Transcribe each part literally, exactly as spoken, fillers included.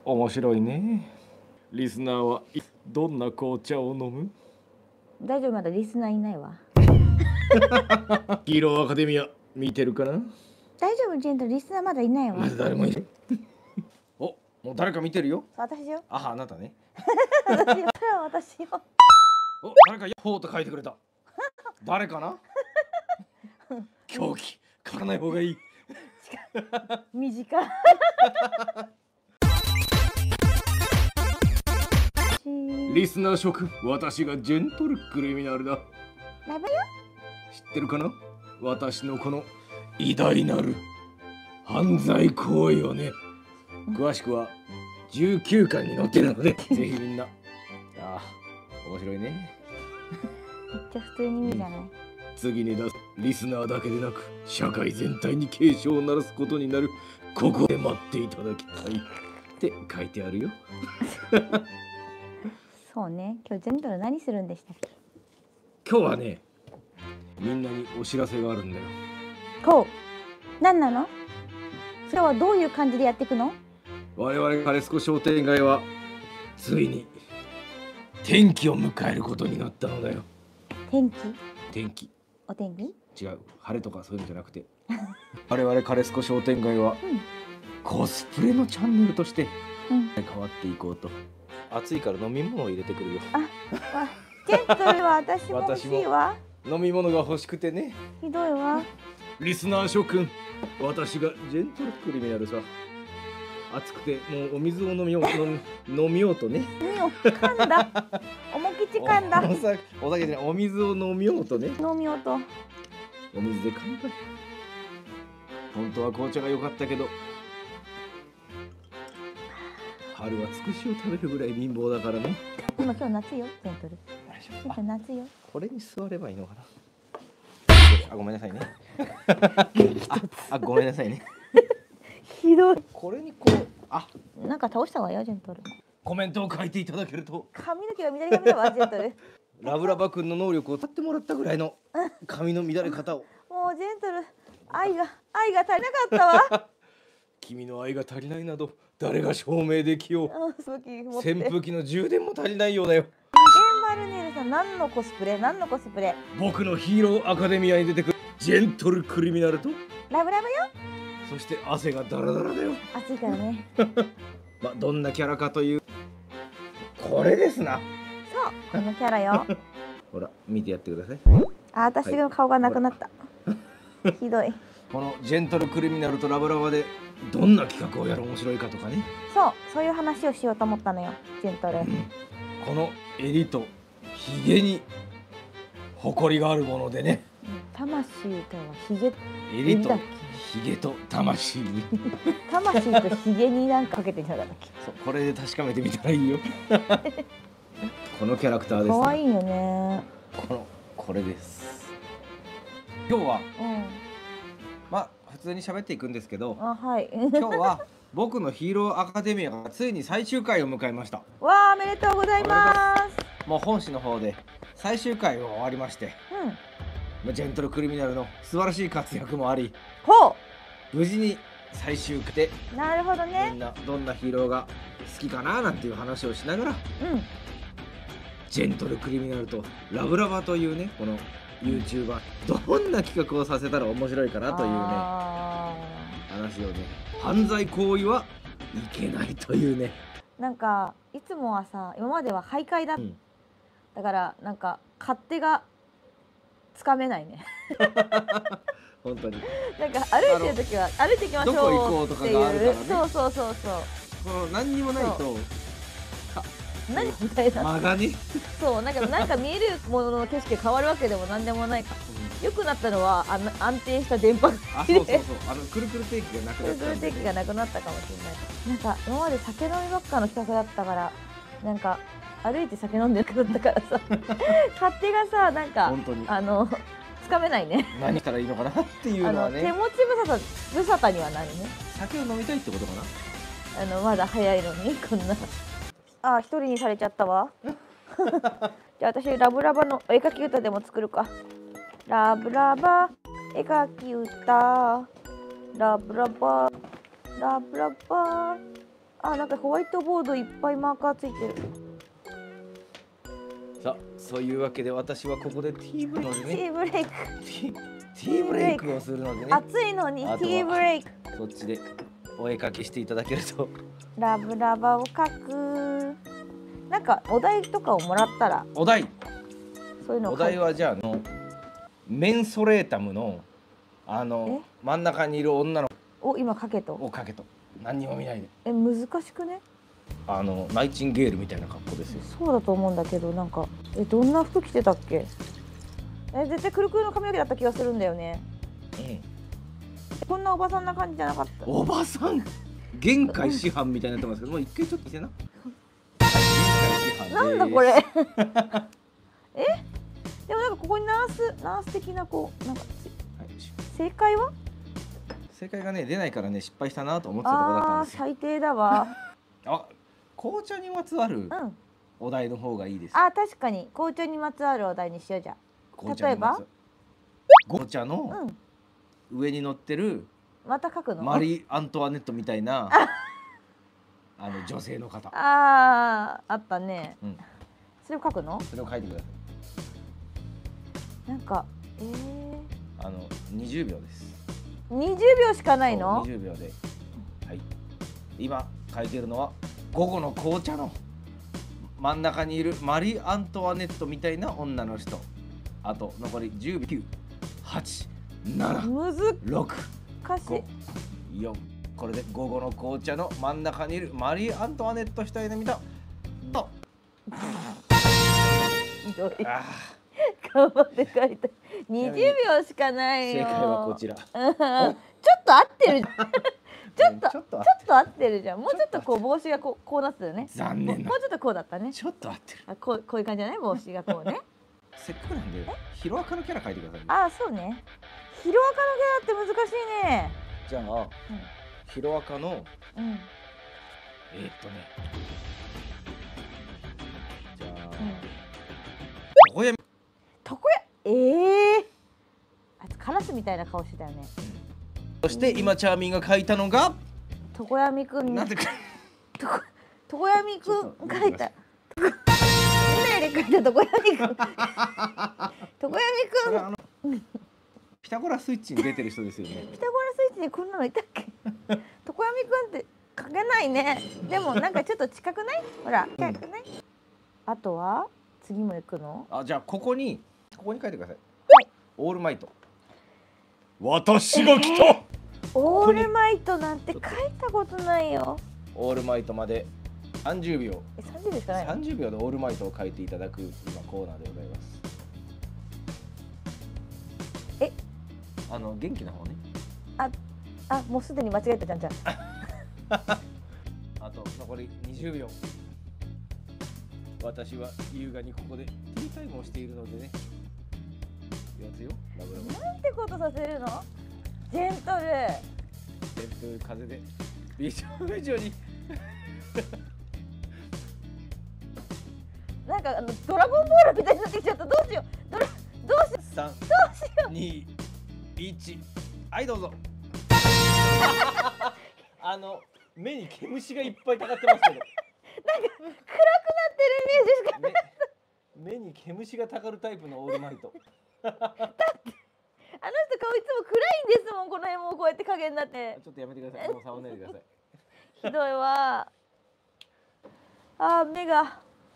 面白いね。リスナーはどんな紅茶を飲む？ 大丈夫、まだリスナーいないわ。 ヒーローアカデミア見てるかな？ 大丈夫、ジェントル、リスナーまだいないわ。 まだ誰もいない。お、もう誰か見てるよ。 私よ。 あ、あなたね。 私よ。それは私よ。 お、誰かヤッホーと書いてくれた。誰かな？狂気、書かない方がいい。 短い。 リスナー諸君、私がジェントルクリミナルだ。 ラブよ。 知ってるかな？私のこの偉大なる犯罪行為をね。詳しくはじゅうきゅうかんに載ってるので、ぜひみんな。ああ、面白いね。 めっちゃ普通に見るじゃない。うん、 次に出すリスナーだけでなく社会全体に警鐘を鳴らすことになる。ここで待っていただきたいって書いてあるよ。 そうね。今日ジェントル何するんでしたっけ？ 今日はね、みんなにお知らせがあるんだよ。 こう、何なの？それはどういう感じでやっていくの？ 我々カレスコ商店街はついに転機を迎えることになったのだよ。 天気？ 天気。 お天気？ 違う、晴れとかそういうのじゃなくて我々カレスコ商店街は、 うん、 コスプレのチャンネルとして変わっていこうと。暑いから飲み物を入れてくるよ。 あ、あ、ジェントルは私も欲しいわ。 飲み物が欲しくてね。 ひどいわ。 リスナー諸君、私がジェントルクリミナルさ。暑くてもうお水を飲みよう飲みようとね。 飲みよう、噛んだ。重きち噛んだ。 お酒、お酒じゃない、お水を飲みようとね。 飲みようと。 お水で乾杯。本当は紅茶が良かったけど、春はつくしを食べるぐらい貧乏だからね。 今今日夏よ、ジェントル。今夏よ。 これに座ればいいのかな。あ、ごめんなさいね。あ、ごめんなさいね。 ひどい。 これにこう、あ、 なんか倒したわよ、ジェントル。 コメントを書いていただけると。 髪の毛が乱れ髪だわ、ジェントル。 ラブラバ君の能力を立ってもらったぐらいの髪の乱れ方を。 もうジェントル、愛が愛が足りなかったわ。 君の愛が足りないなど誰が証明できよう。扇風機の充電も足りないようだよ。 エンマルネルさん、何のコスプレ？何のコスプレ？ 僕のヒーローアカデミアに出てくるジェントルクリミナルとラブラブよ。 そして汗がダラダラだよ。 暑いからね。 まあどんなキャラかという、これですな。 そう、このキャラよ。 ほら見てやってください。 あ、私の顔がなくなった。ひどい。 このジェントルクリミナルとラブラバでどんな企画をやる面白いかとかね。 そう、そういう話をしようと思ったのよ、ジェントル。うん、 この襟とひげに誇りがあるものでね。 魂とはひげ。 襟とひげと魂に。 魂とひげになんかかけてんじゃなかったっけ。 そう、これで確かめてみたらいいよ。このキャラクターです、ね。 可愛いよね。 このこれです。今日は、うん、まあ普通に喋っていくんですけど、 あ、はい、 今日は僕のヒーローアカデミアがついに最終回を迎えました。 わあ、おめでとうございます。 もう本誌の方で最終回を終わりまして、うん、ジェントルクリミナルの素晴らしい活躍もあり、 ほう無事に最終回で、 なるほどね、 みんなどんなヒーローが好きかななんていう話をしながら、うん、ジェントルクリミナルとラブラバというね、この YouTuber どんな企画をさせたら面白いかなというね話をね。犯罪行為はいけないというね。 なんかいつもはさ、今までは徘徊だ、うん、だからなんか勝手がつかめないね。 本当になんか歩いてる時は歩いていきましょうどこ行こうとかがあるからね。 そうそうそうそう。 この何にもないと何みたいな間がね。 そうなんかなんか見えるものの景色が変わるわけでも何でもないか。良くなったのはあの安定した電波が。 あ、そうそうそう。あのくるくる定期がなくなった。 くるくる定期がなくなったかもしれない。なんか今まで酒飲みばっかの企画だったから、なんか歩いて酒飲んでるだったからさ、勝手がさなんかあのつかめないね。 何したらいいのかなっていうのはね。 手持ち無沙汰無沙汰にはなるね。 酒を飲みたいってことかな。 あのまだ早いのにこんな。あ、一人にされちゃったわ。じゃあ私ラブラバの絵描き歌でも作るか。ラブラバ絵描き歌、ラブラバラブラバあ、なんかホワイトボードいっぱいマーカーついてる。 さあ、そういうわけで私はここでティーブレイク、 ティーブレイク、 ティーブレイクをするのでね。 暑いのにティーブレイク。 そっちでお絵かきしていただけると。 ラブラバを描く。なんかお題とかをもらったら。 お題。 そういうの。 お題はじゃあのメンソレータムのあの真ん中にいる女の子を今描けと。 を描けと。何にも見ないで。 え、難しくね。 あのナイチンゲールみたいな格好ですよ。 そうだと思うんだけど、なんかえどんな服着てたっけ？え、絶対くるくるの髪の毛だった気がするんだよね。うん。こんなおばさんな感じじゃなかった。 おばさん。限界師範みたいになってますけど、もう一回ちょっと見てな。 なんだこれ。え？でもなんかここにナースナース的なこうなんか、はい、正解は？ 正解がね出ないからね失敗したなと思ってたところだったんですよ。 あー最低だわ。あ、 紅茶にまつわるお題の方がいいです。 うん、あ、確かに紅茶にまつわるお題にしようじゃ。例えば紅茶の上に乗ってる、 また書くの？ マリー・アントワネットみたいなあの女性の方。 ああ、あったね。うん、それを書くの？ それを書いてください。なんかえー、 あのにじゅうびょうです。 にじゅうびょうしかないの？ にじゅうびょうで、はい。今書いてるのは午後の紅茶の真ん中にいるマリー・アントワネットみたいな女の人。あと残りじゅうびょう、きゅう、はち、なな、ろく、ご、よん。これで午後の紅茶の真ん中にいるマリー・アントワネットしたいの見たと。 ひどい。頑張って書いた。にじゅうびょうしかないよ。 正解はこちら。ちょっと合ってる。ちょっとちょっと合ってるじゃん。もうちょっとこう帽子がこうこうなってるね。 残念。 もうちょっとこうだったね。 ちょっと合ってる。 あ、こうこういう感じじゃない？帽子がこうね。 せっかくなんでヒロアカのキャラ描いてください。 ああ、そうね。ヒロアカのキャラって難しいね。 じゃあヒロアカのえーっとね。じゃあ床屋。 床屋。ええ。あいつカラスみたいな顔してたよね。 そして今チャーミンが描いたのが床闇くん。なんでか。床闇くん描いた。で描いた床闇くん。床闇くん。 ピタゴラスイッチに出てる人ですよね。 ピタゴラスイッチにこんなのいたっけ？床闇くんって描けないね。でもなんかちょっと近くない？ほら、近くない？あとは次も行くの？ あ、じゃあここにここに書いてください。 はい。 オールマイト。私が来た。 オールマイトなんて書いたことないよ。 オールマイトまでさんじゅうびょう。 え、さんじゅうびょうしかないの？ さんじゅうびょうでオールマイトを書いていただく今コーナーでございます。 え、 あの元気な方ね。 あ、あ、もうすでに間違えたじゃんじゃん。 あと残りにじゅうびょう。私は優雅にここでティータイムをしているのでね。いきますよ。ラブラブ。 なんてことさせるの？ジェントル。 ジェントル風で美少女になんかあのドラゴンボールみたいになってきちゃった。どうしよう。ドラどうしよう。 さん、 どうしよう。 に、いち。はいどうぞ。あの目に毛虫がいっぱいたかってますけど。 なんか暗くなってるイメージしかない。 目に毛虫がたかるタイプのオールマイト。 だってあの人顔いつも暗いんですもん。この辺もこうやって影になって。 ちょっとやめてください。もう触らないでください。 ひどいわ。あー、目が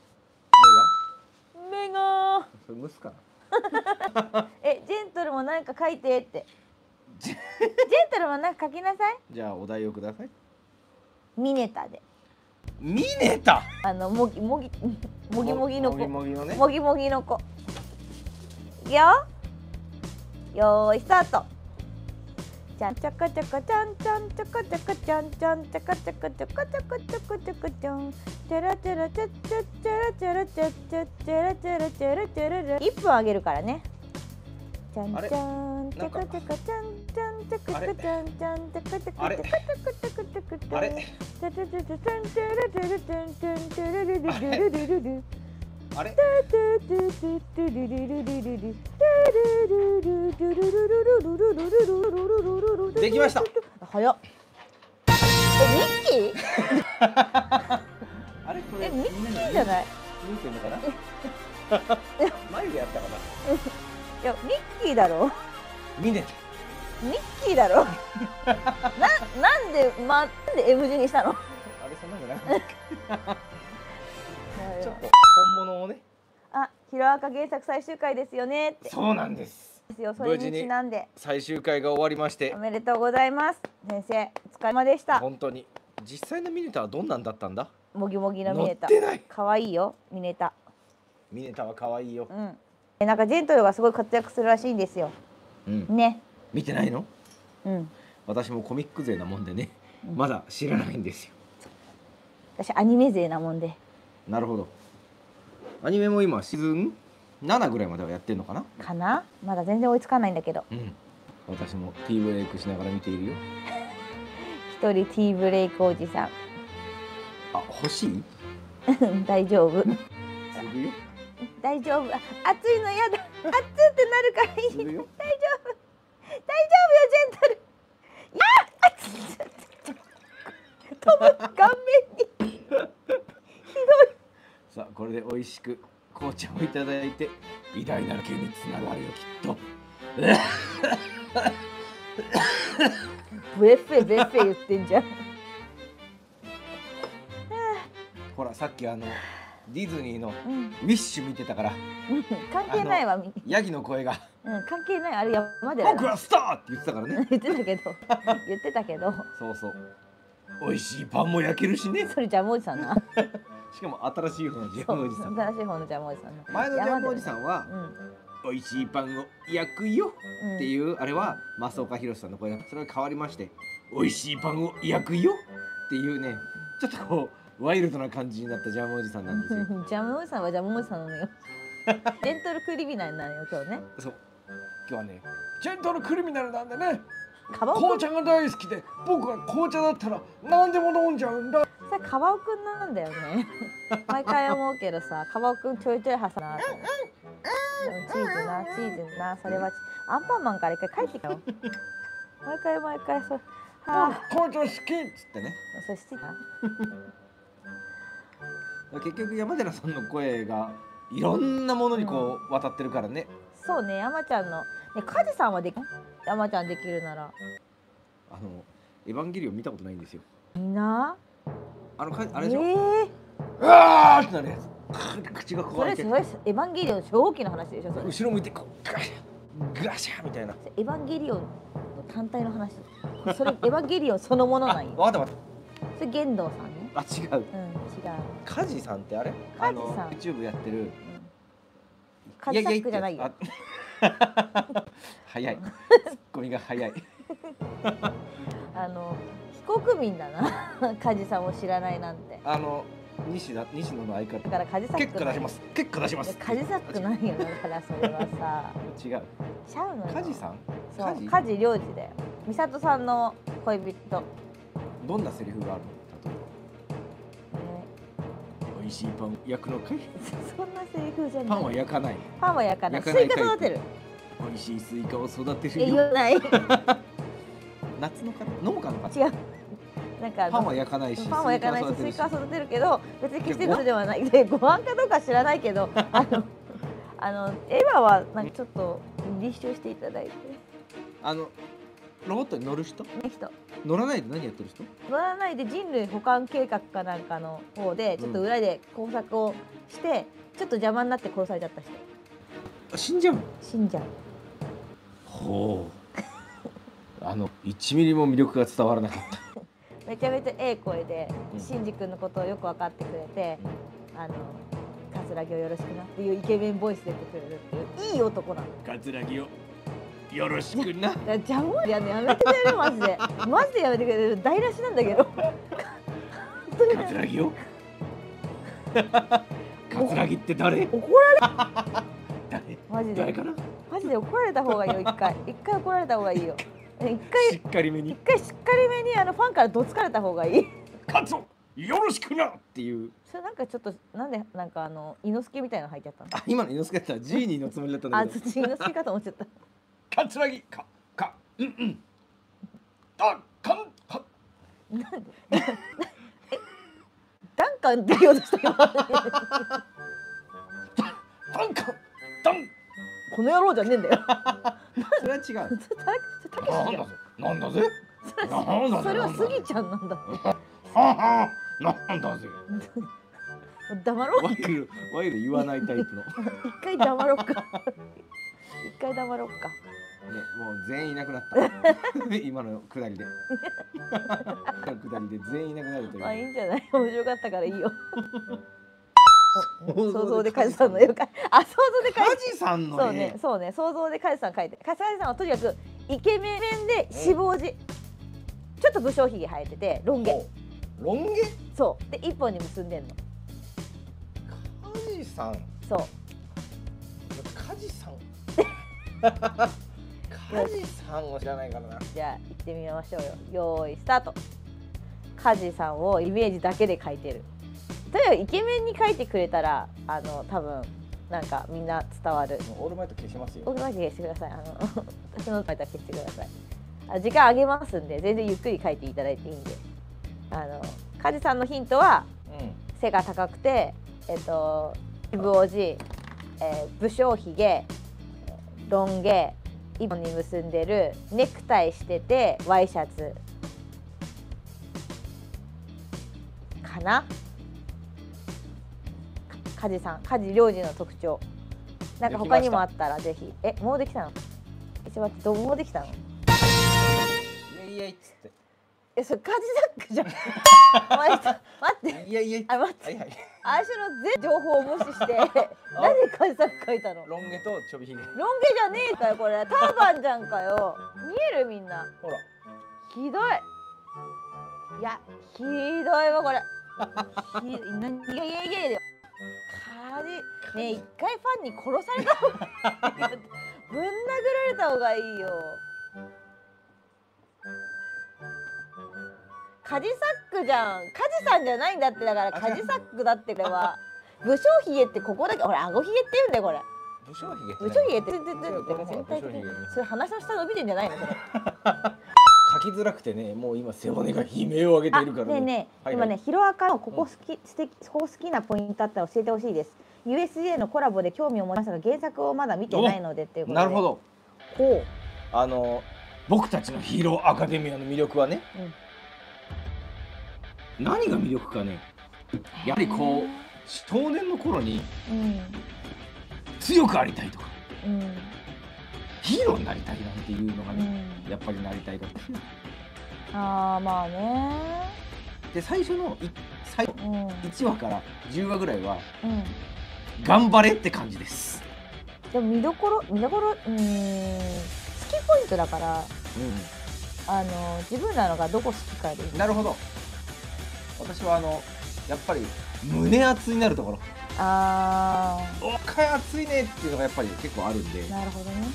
目がそれ蒸すかな。え、ジェントルもなんか書いてって。ジェントルもなんか書きなさい。 じゃあお題をください。 ミネタで。 ミネタ。 あのもぎもぎもぎもぎの子。もぎもぎのね。 もぎもぎの子。いくよ。よーいスタート。ちゃんちゃかちゃかちゃんちゃんちゃかちゃかちゃんちゃんちゃかちゃかちゃかちゃかちゃかちゃかちゃん。チャラチャラチャチャチャラチャラチャチャチャラチャラチャラチャララ。一分あげるからね。ちゃんちゃんちゃかちゃかちゃんちゃんちゃかちゃかちゃんちゃんちゃかちゃかちゃかちゃかちゃかちゃかちゃか。あれ。チャチャチャチャチャンチャラチャラチャンチャンチャラルルルルルル。 あれ。できました。 早っ。え、 ッキーあれこれえミッキーじゃない？ 見てんのかな眉毛やったかいやミッキーだろ。 ミネタミッキーだろな、なんで、ま、なんで エム 字にしたの？ あれそんなんじゃなかったちょっと本物をね。 あ、ヒロアカ原作最終回ですよねって。 そうなんです。 ですよ、それにちなんで最終回が終わりましておめでとうございます。先生お疲れ様でした。本当に実際のミネタはどんなんだったんだ？ もぎもぎのミネタ。可愛いよミネタ。 ミネタは可愛いよ。うん。 え、なんかジェントルがすごい活躍するらしいんですよ。うん。ね。 見てないの？ うん。 私もコミック勢なもんでね、うん、まだ知らないんですよ。 私アニメ勢なもんで。 なるほど。アニメも今シーズンななぐらいまではやってんのかな？かな？まだ全然追いつかないんだけど。 うん。私もティーブレイクしながら見ているよ。 一人ティーブレイクおじさん。 あ、欲しい？ 大丈夫。 するよ。 大丈夫。暑いのやだ。暑ってなるからいい。大丈夫。大丈夫よジェントル。いやー、飛ぶ顔面に。ひどい。 さあこれで美味しく紅茶をいただいて偉大なる件につながるよきっと。 ブエッフェベッフェ言ってんじゃん。 ほらさっきあのディズニーのウィッシュ見てたから、 うん、関係ないわ。 ヤギの声が、 うん、関係ない。あれ山で僕はスターって言ってたからね。 言ってたけど言ってたけどそうそう、美味しいパンも焼けるしね。 それジャムおじさんな。 しかも新しい方のジャムおじさん。 新しい方のジャムおじさん。 前のジャムおじさんは、うん、美味しいパンを焼くよっていう、うん、あれは増岡弘さんの声だった。それが変わりまして、美味しいパンを焼くよっていうね、ちょっとこうワイルドな感じになったジャムおじさんなんですよ。 ジャムおじさんはジャムおじさんなのよ。ジェントルクリミナルなのよ今日ね。 そう、今日はねジェントルクリミナルなんでね、紅茶が大好きで、僕は紅茶だったら何でも飲んじゃうんだ。 それカバオくんなんだよね。毎回思うけどさ、カバオくんちょいちょい挟なと思って。チーズなチーズな、それはアンパンマンから一回帰ってきたよ。毎回毎回そう、 はあ、紅茶好きっつってね。 それ好きな。 結局山寺さんの声がいろんなものにこう渡ってるからね。 そうね、山ちゃんのね、カジさんはでき山ちゃんできるなら。 あのエヴァンゲリオン見たことないんですよ。 みんなあのかあれでしょ、 えー、 うわーってなるやつ。口がこうやってそれそれエヴァンゲリオン超大きな話でしょ。それ後ろ向いてこうガシャガシャみたいな。 エヴァンゲリオンの単体の話。それエヴァンゲリオンそのものなんよ。 わかったわかった。 それ玄道さんね。 あ、違う。 うん、違う。 カジさんってあれ？ カジさん。 YouTube やってる。 カジサックじゃないよ。 早い。ツッコミが早い。 あの非国民だな。カジさんを知らないなんて。 あの西田西野の相方。 だからカジサック。 結果出します。結果出します。 カジサックないよだからそれはさ。 違う。 ちゃうのよ。 カジさん？ そう。カジ良二だよ。美里さんの恋人。 どんなセリフがあるの？美味しいパン焼くのかい？ そんなセリフじゃない。 パンは焼かない。 パンは焼かない。スイカ育てる。 美味しいスイカを育てるよ。 言わない。 夏のか農家のか。 違う。なんかパンは焼かないし。 パンは焼かないし、スイカは育てるけど、別に決してことではない。で、ご飯かどうか知らないけど、あの、あのエヴァはなんかちょっと立証していただいて。 あのロボットに乗る人？ 人。 乗らないで何やってる人？ 乗らないで人類保管計画かなんかの方でちょっと裏で工作をして、うん、ちょっと邪魔になって殺されちゃった人。 死んじゃう？ 死んじゃう。 ほう。あのいちミリも魅力が伝わらなかった。 めちゃめちゃええ声で、うん、シンジ君のことをよく分かってくれて、うん、あの桂木をよろしくなっていうイケメンボイス出てくれるっていういい男なの。 桂木をよろしくな。 ジャムやめやめてくれるマジで。マジでやめてくれる。台無しなんだけど。 桂木よ。桂木って誰？ 怒られ。 誰？ マジで。 誰かな？ マジで怒られた方がいいよ一回。一回怒られた方がいいよ。一回しっかりめに。 一回しっかりめにあのファンからどつかれた方がいい。 カツオよろしくなっていう。 それなんかちょっとなんでなんかあの猪之助みたいなの入っちゃったの。 あ、今の猪之助だったらジーニーのつもりだったんだけど。 あ、猪之助かと思っちゃった。 桂木かかうんうん。あかんか。 なんでえダンカンって言おうとした今ダンカンダンこの野郎じゃねえんだよそれは違う。なんだぜそれはスギちゃんなんだってなんだぜ黙ろう。 ワイルワイル言わないタイプの一回黙ろうか一回黙ろうかね、もう全員いなくなった今のくだりでくだりで全員いなくなるという。 まあいいんじゃない、面白かったからいいよ想像でカジさんの絵を描いて、あ、想像で描いて、 カジさんのそうね、そうね、想像でカジさん描いて、カジさんはとにかくイケメンで脂肪地、ちょっと武将髭生えててロン毛、 ロン毛、 そうで一本に結んでんの。 カジさん、 そうカジさんカジさんを知らないからな。 じゃあ行ってみましょうよ。よーいスタート。カジさんをイメージだけで描いてる。とにかくイケメンに描いてくれたら、あの多分なんかみんな伝わる。 オールマイト消しますよ。 オールマイト消してください。あの私のマイト消してください。あ、時間あげますんで、全然ゆっくり描いていただいていいんで。あのカジさんのヒントは、うん、背が高くて、えっとイブオジ、えー、武将髭、ロン毛、一本に結んでる、ネクタイしててワイシャツかな。カジさん、カジ良治の特徴なんか他にもあったらぜひ。え、もうできたの？え、ちょっと待って、どうもうできたの？ いやいやいっつって。 え、それカジサックじゃん待って、 いやいや、 あ、待って、はいはい、あいしの全情報を無視してなんでカジサック書いたの？ ロン毛とちょびひげ。 ロン毛じゃねえかよこれ、ターバンじゃんかよ。見えるみんな。 ほら。 ひどい。いや、ひどいわこれ。ひ何がイエイイエイだよ。カジねえ、一回ファンに殺された方がいいよ。ぶん殴られた方がいいよ。カジサックじゃん。カジさんじゃないんだって。だからカジサックだって。これは武将髭ってここだけ、ほら顎ひげって言うんだよこれ。 武将髭武将髭って全体的にそれ鼻の下伸びてんじゃないのそれ書きづらくてね、もう今背骨が悲鳴を上げているからね。 ねえねえ、今ねヒロアカのここ好き、素敵、ここ好きなポイントあったら教えてほしいです。 ユーエスジェー のコラボで興味を持ちましたが原作をまだ見てないのでっていうことで。 なるほど。 ほう、 あの僕たちのヒーローアカデミアの魅力はね、うん、何が魅力かね、やはりこう少年の頃に強くありたいとか、うん、ヒーローになりたいなんていうのがね、うん、やっぱりなりたいからですよ。 ああ、まあね。 で最初のい最、うん、いちわからじゅうわぐらいは、うん、頑張れって感じです。 でも見どころ見どころ、うーん、好きポイントだから、うん、あの自分らのがどこ好きかで。 なるほど。私はあのやっぱり胸熱になるところ。ああ。おっかい熱いねっていうのがやっぱり結構あるんで。 なるほどね。うん、なるほどね。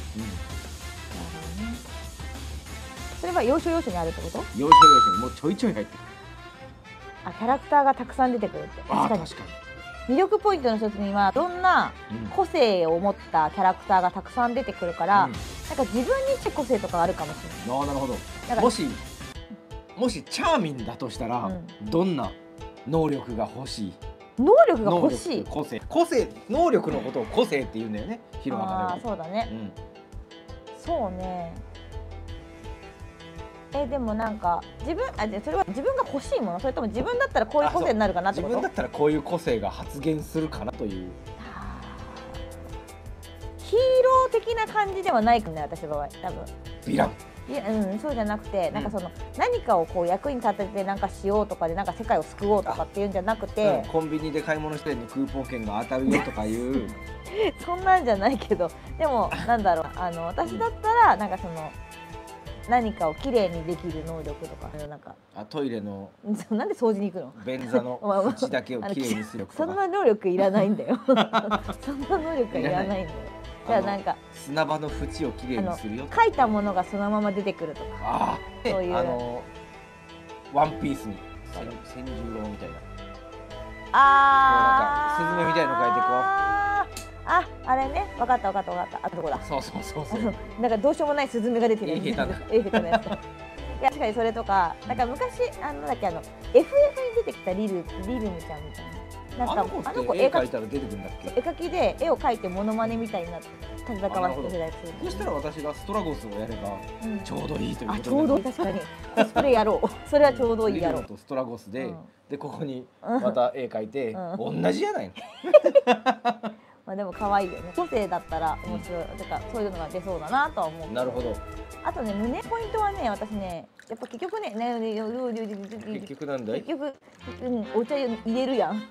それは要所要所にあるってこと？ 要所要所にもうちょいちょい入ってる。 あ、キャラクターがたくさん出てくるって。 あ、確かに。 魅力ポイントの一つにはどんな個性を持ったキャラクターがたくさん出てくるから、うん、なんか自分にして個性とかあるかもしれない。 ああ、なるほど。もしもしチャーミンだとしたら、うん、どんな能力が欲しい？ 能力が欲しい。 個性、個性、能力のことを個性って言うんだよね。ヒロアカでは。 ああ、そうだね。うん、そうね。え、でもなんか自分、あ、じゃそれは自分が欲しいもの、それとも自分だったらこういう個性になるかなってこと？ 自分だったらこういう個性が発現するかなという。 ヒーロー的な感じではないかね、私の場合、多分。 ヴィラン。 いや、うん、そうじゃなくて、なんかその、うん、何かをこう役に立ててなんかしようとかでなんか世界を救おうとかっていうんじゃなくて、 うん、コンビニで買い物してるのクーポン券が当たるよとかいうそんなんじゃないけど、でもなんだろう、あの私だったらなんかその何かをきれいにできる能力とか、なんかあ、トイレのなんで掃除に行くの？ 便座の縁だけをきれいにするとか。 そんな能力いらないんだよそんな能力はいらないんだよ。じゃあなんか砂場の縁をきれいにするよ。 書いたものがそのまま出てくるとか。ああ、そういうあのワンピースに千十郎みたいな。 ああ、スズメみたいの書いてこう。 あ、あれね、分かった分かった分かった。あ、どこだ。 そうそうそうそう。 なんかどうしようもないスズメが出てる。 ええ下手な。 ええ下手なやつ。 や確かにそれとか、なんか昔あのなんだっけあの エフエフ に出てきたリルリルムちゃんみたいな。なんかあの子絵描いたら出てくるんだっけ？ 絵描きで絵を描いてモノマネみたいな戦わせてたやつ。 そしたら私がストラゴスをやればちょうどいいということで。 あ、ちょうどいい、確かにコスプレやろう。それはちょうどいいやろう。 とストラゴスで、でここにまた絵描いて同じやないの。 まあでも可愛いよね。個性だったら面白い。だからそういうのが出そうだなとは思う。 なるほど。 あとね、胸ポイントはね、私ね、やっぱ結局ね、ね、 結局なんだい？ 結局、うん、お茶入れるやん。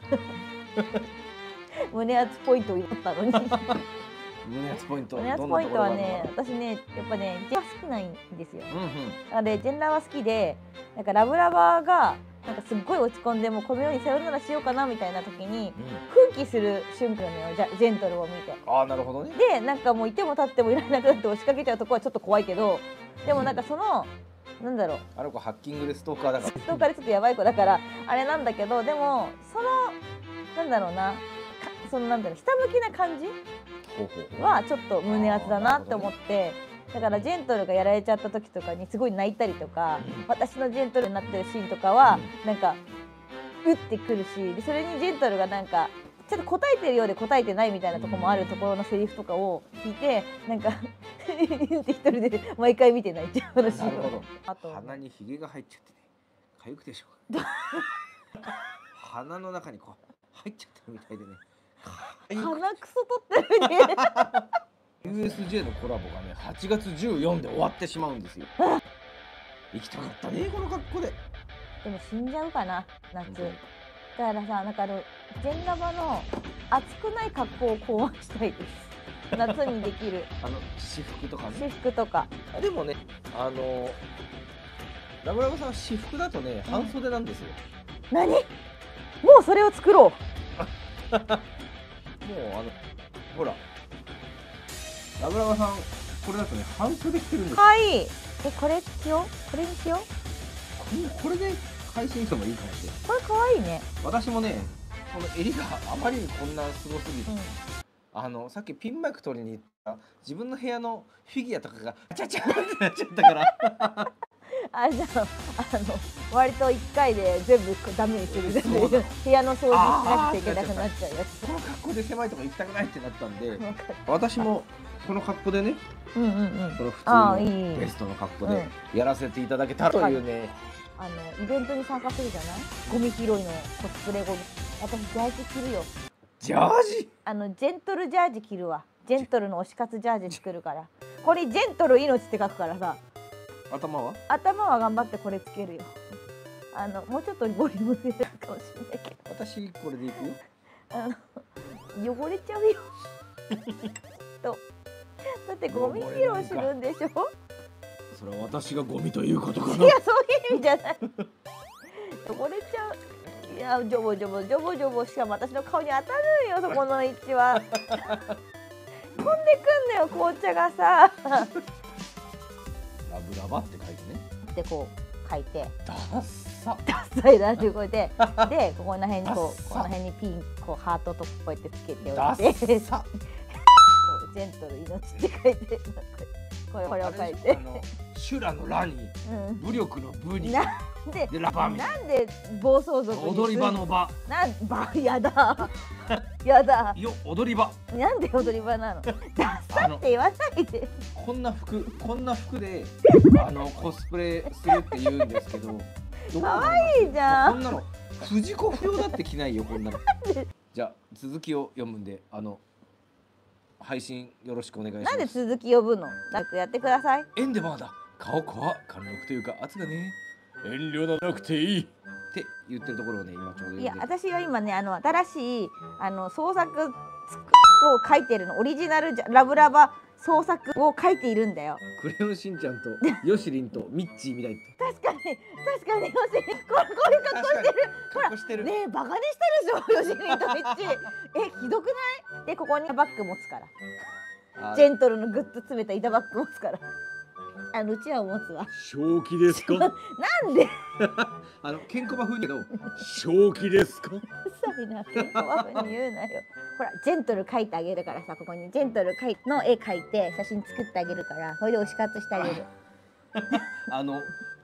胸圧ポイントを入れたのに。 胸圧ポイント。 胸圧ポイントはね、私ね、やっぱね、ジェンラー好きなんですよ。なので、ジェンラーは好きで、なんかラブラバーが。なんかすっごい落ち込んでもうこの世にさよならしようかなみたいな時に奮起する瞬間なのよ、ジェントルを見て。 ああ、なるほどね。 でなんかもういても立ってもいられなくなって押しかけちゃうとこはちょっと怖いけど、でもなんかそのなんだろう、 あの子ハッキングでストーカーだから、 ストーカーでちょっとやばい子だからあれなんだけど、でもそのなんだろうな、そのなんだろう、ひたむきな感じはちょっと胸熱だなって思って。だからジェントルがやられちゃった時とかにすごい泣いたりとか、うん、私のジェントルになってるシーンとかは、うん、なんか打ってくるし、でそれにジェントルがなんかちょっと答えてるようで答えてないみたいなところもあるところのセリフとかを聞いて、なんかって一人で毎回見てないっていう話。なるほど。あと鼻にひげが入っちゃってね、かゆくてしょうがない。鼻の中にこう入っちゃってるみたいでね。 鼻くそ取ってるね。 ユーエスジェー のコラボがねはちがつじゅうよっかで終わってしまうんですよ。行きたかったね、この格好で。 でも死んじゃうかな、夏。だからさ、なんかあのジェンラバの暑くない格好を考案したいです。夏にできるあの私服とかね。 私服とか。 でもね、あのラブラブさん私服だとね半袖なんですよ。 何？もうそれを作ろう。もうあのほら。ラブラバさん、これだとね、半袖着てるんですよ。 かわいい。え、これしよう。これにしよう。これで配信してもいいかもしれない。 これ可愛いね。 私もね、この襟があまりにこんなすごすぎて、うん、あのさっきピンマイク取りに行った自分の部屋のフィギュアとかがちゃちゃってなっちゃったから。 あ、じゃあ、あの割といっかいで全部ダメにする。部屋の掃除しなくちゃいけなくなっちゃうやつ。 この格好で狭いとこ行きたくないってなったんで、私もこの格好でね、この普通のベストの格好でやらせていただけたらというね。 あのイベントに参加するじゃない？ゴミ拾いのコスプレゴミ。私ジャージ着るよ。 ジャージ？ あのジェントルジャージ着るわ。ジェントルの推し活ジャージ作るから。これジェントル命って書くからさ。 頭は？ 頭は頑張ってこれつけるよ。あのもうちょっとボリューム出るかもしれないけど。 私これでいくよ。 あの汚れちゃうよ。とだってゴミ拾いするんでしょ。 それは私がゴミということかな。 いや、そういう意味じゃない。汚れちゃう。いや、ジョボジョボジョボジョボ、しかも私の顔に当たるよ、そこの位置は。飛んでくんのよ、紅茶がさ。 ラブラバって書いてね。 でこう書いて。 ダッサ。 ダッサいなってこうで、でここの辺にこうこの辺にピンこうハートとこうやってつけておいて。 ダッサ。 ジェントル命って書いて。これこれを書いて。 修羅の羅に、武力の武に。 なんででラバーみなんで暴走族に踊り場の場。 なん場やだ。やだ。 よ踊り場。 なんで踊り場なの。ダッサって言わないで。 こんな服こんな服であのコスプレするって言うんですけど。 可愛いじゃん。 こんなの藤子不良だって着ないよこんなの。じゃあ続きを読むんであの。配信よろしくお願いします。 なんで続き呼ぶの？なんかやってください。 エンデバーだ。顔怖貫禄というか圧がね。遠慮なくていいって言ってるところをね今ちょうど。 いや私は今ねあの新しいあの創作を書いてるの。オリジナルラブラバ創作を書いているんだよ。 クレヨンしんちゃんとヨシリンとミッチーみたい。 確かに確かにヨシリンこれこういう格好してる。 格好してる。 ねえバカにしてるでしょヨシリンとミッチー。えひどくない？でここにバッグ持つから。ジェントルのグッと詰めた板バッグ持つから。あのうちわを持つわ。 正気ですか？ なんで？ あのケンコバ風だけど正気ですか？ うさいな、ケンコバ風に言うなよ。ほらジェントル描いてあげるからさ、ここにジェントル描いの絵描いて写真作ってあげるから、これで推し活してあげる。 あの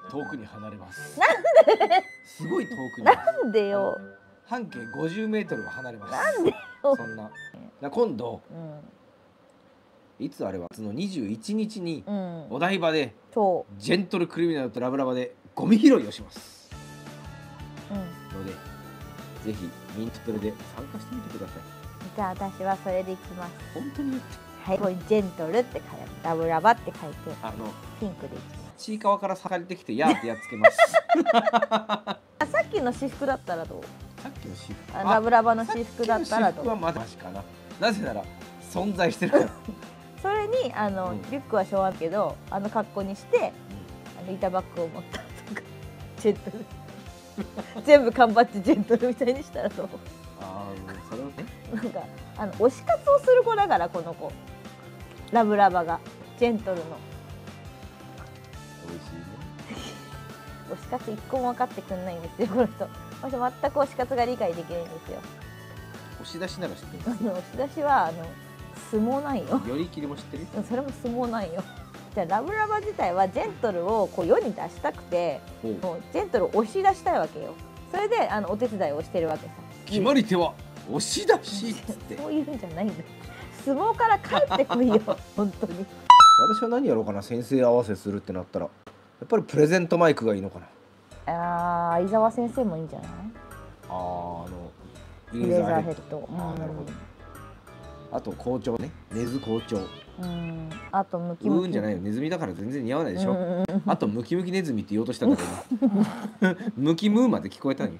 遠くに離れます。 なんですごい遠くに。 なんでよ。 半径ごじゅうメートルは離れます。 なんでよ。 そんな。今度、うん、いつあれはそのにじゅういちにちにお台場で、うん、ジェントルクリミナルとラブラバでゴミ拾いをします。うん、のでぜひミントプレで参加してみてください。 じゃあ私はそれで行きます。 本当に言って。 はい、これジェントルって書いてラブラバって書いてあのピンクで行きます。 ちいかわから裂かれてきてやーってやっつけます。 さっきの私服だったらどう？ さっきの私服。 ラブラバの私服だったらどう？ 私服はまだマシかな。なぜなら存在してるから。 それにあの、うん、リュックはしょうがないけどあの格好にして、うん、あの板バッグを持ったとかジェントル全部缶バッジジェントルみたいにしたらどう？ ああそれをね。 なんかあの推し活をする子だからこの子ラブラバがジェントルの。 美味しいね。 推し活一個も分かってくんないんですよこの人。私全く推し活が理解できないんですよ。 押し出しなら知ってる。 押し出しはあの相撲ないよ。 寄り切りも知ってる。 それも相撲ないよ。じゃあラブラバ自体はジェントルをこう世に出したくて、もうジェントルを押し出したいわけよ。それであのお手伝いをしてるわけさ。 決まり手は押し出しっつって。 そういうんじゃないんだ。相撲から帰ってこいよ本当に。 私は何やろうかな。先生合わせするってなったらやっぱりプレゼントマイクがいいのかな。 ああ、伊沢先生もいいんじゃない？ ああ、あのレーザーヘッド。 ああ、なるほど。あと校長ね、ネズ校長。 うん、あとムキムキ。 うんじゃないよ、ネズミだから全然似合わないでしょ。あとムキムキネズミって言おうとしたんだけど、ムキムーまで聞こえたのよ。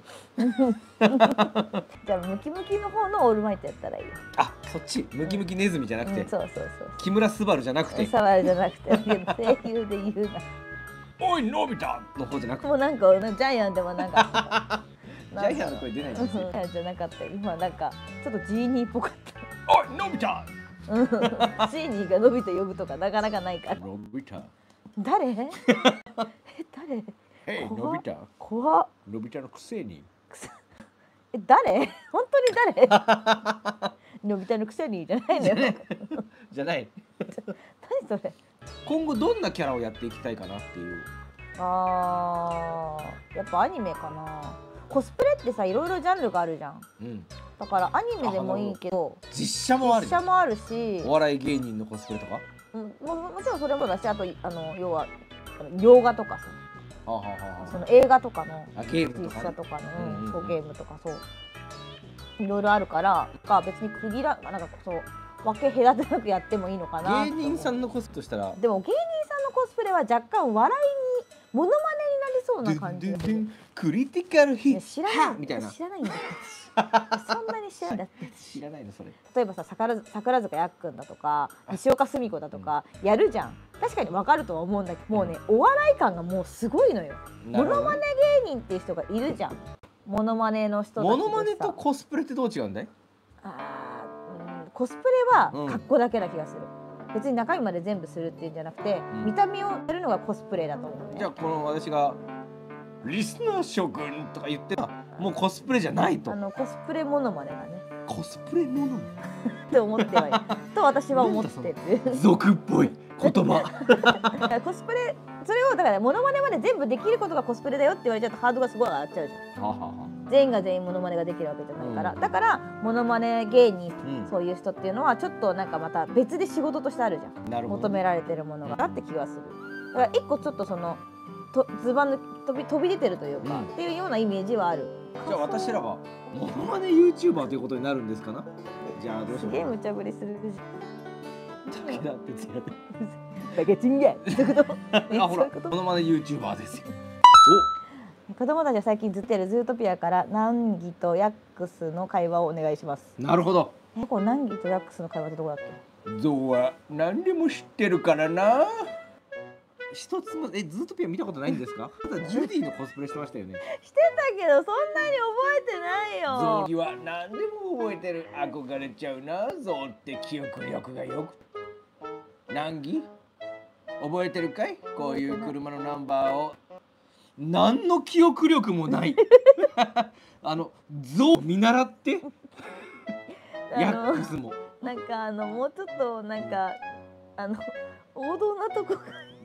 じゃあムキムキの方のオールマイトやったらいいよ。 あ、そっち、ムキムキネズミじゃなくて、 そうそうそう。 木村昴じゃなくて、 昴じゃなくて、声優で言うな。 おいのび太の方じゃなくて、 もうなんかジャイアンでもなんかジャイアンの声出ないんですよ。 じゃなかった。今なんかちょっとジーニーっぽかった。 おいのび太。 ジーニーがのび太呼ぶとかなかなかないから。 のび太。 誰？え誰？ えのび太。 怖っ。 のび太のくせに。 え誰？本当に誰？のび太のくせにじゃないのよ。 じゃない。 何それ？ 今後どんなキャラをやっていきたいかなっていう。 あー、やっぱアニメかな。コスプレってさ、いろいろジャンルがあるじゃん。うん、だからアニメでもいいけど、 実写もある。 実写もあるし、 お笑い芸人のコスプレとか。 うん、ももちろんそれもだし、あとあの要は洋画とかさ、その映画とかの実写とかのそうゲームとかそういろいろあるから、か別に区切らなんかそう分け隔てなくやってもいいのかな。 芸人さんのコスとしたら、 でも芸人さんのコスプレは若干笑いにモノマネになりそうな感じ。 クリティカルヒット知らないみたいな。 知らないんだって。そんなに知らないんだって。 知らないのそれ。 例えばさ、桜桜塚やっくんだとか西岡澄子だとかやるじゃん。確かにわかるとは思うんだけど、もうねお笑い感がもうすごいのよ。モノマネ芸人っていう人がいるじゃん。モノマネの人たちでさ。 モノマネとコスプレってどう違うんだい？ あー、うん、コスプレは格好だけな気がする。うん、別に中身まで全部するっていうんじゃなくて、うん、見た目をやるのがコスプレだと思う、ね。 じゃあこの私がリスナー諸君とか言ってたもうコスプレじゃないと。 あのコスプレモノマネだね。 コスプレモノマネって思ってはいると私は思ってる。 俗っぽい言葉。 コスプレそれをだからモノマネまで全部できることがコスプレだよって言われちゃうとハードがすごい上がっちゃうじゃん。ははは全員が全員モノマネができるわけじゃないから、うん、だからモノマネ芸人、うん、そういう人っていうのはちょっとなんかまた別で仕事としてあるじゃん。求められてるものがあって気がする。だから一個ちょっとそのとズバ抜飛び飛び出てるというか、うん、っていうようなイメージはある。 じゃあ私らはモノマネ ユーチューバーということになるんですかな。じゃあどうしよう。 すげえ無茶ぶりする。 武田鉄矢で。 バケチンゲ。 あほらモノマネ ユーチューバーですよ。 お子供たちは最近ずっとやるズートピアからナンギとヤックスの会話をお願いします。 なるほど。 えこれナンギとヤックスの会話ってどこだっけ？ゾウは何でも知ってるからな。一つもえズートピア見たことないんですか？ただジュディのコスプレしてましたよね。 してたけどそんなに覚えてないよ。 ゾウには何でも覚えてる。憧れちゃうな。ゾウって記憶力がよく。ナンギ覚えてるかい？こういう車のナンバーを。何の記憶力もない。あのゾウ見習って。ヤックスも。 なんかあのもうちょっとなんかあの王道なとこが。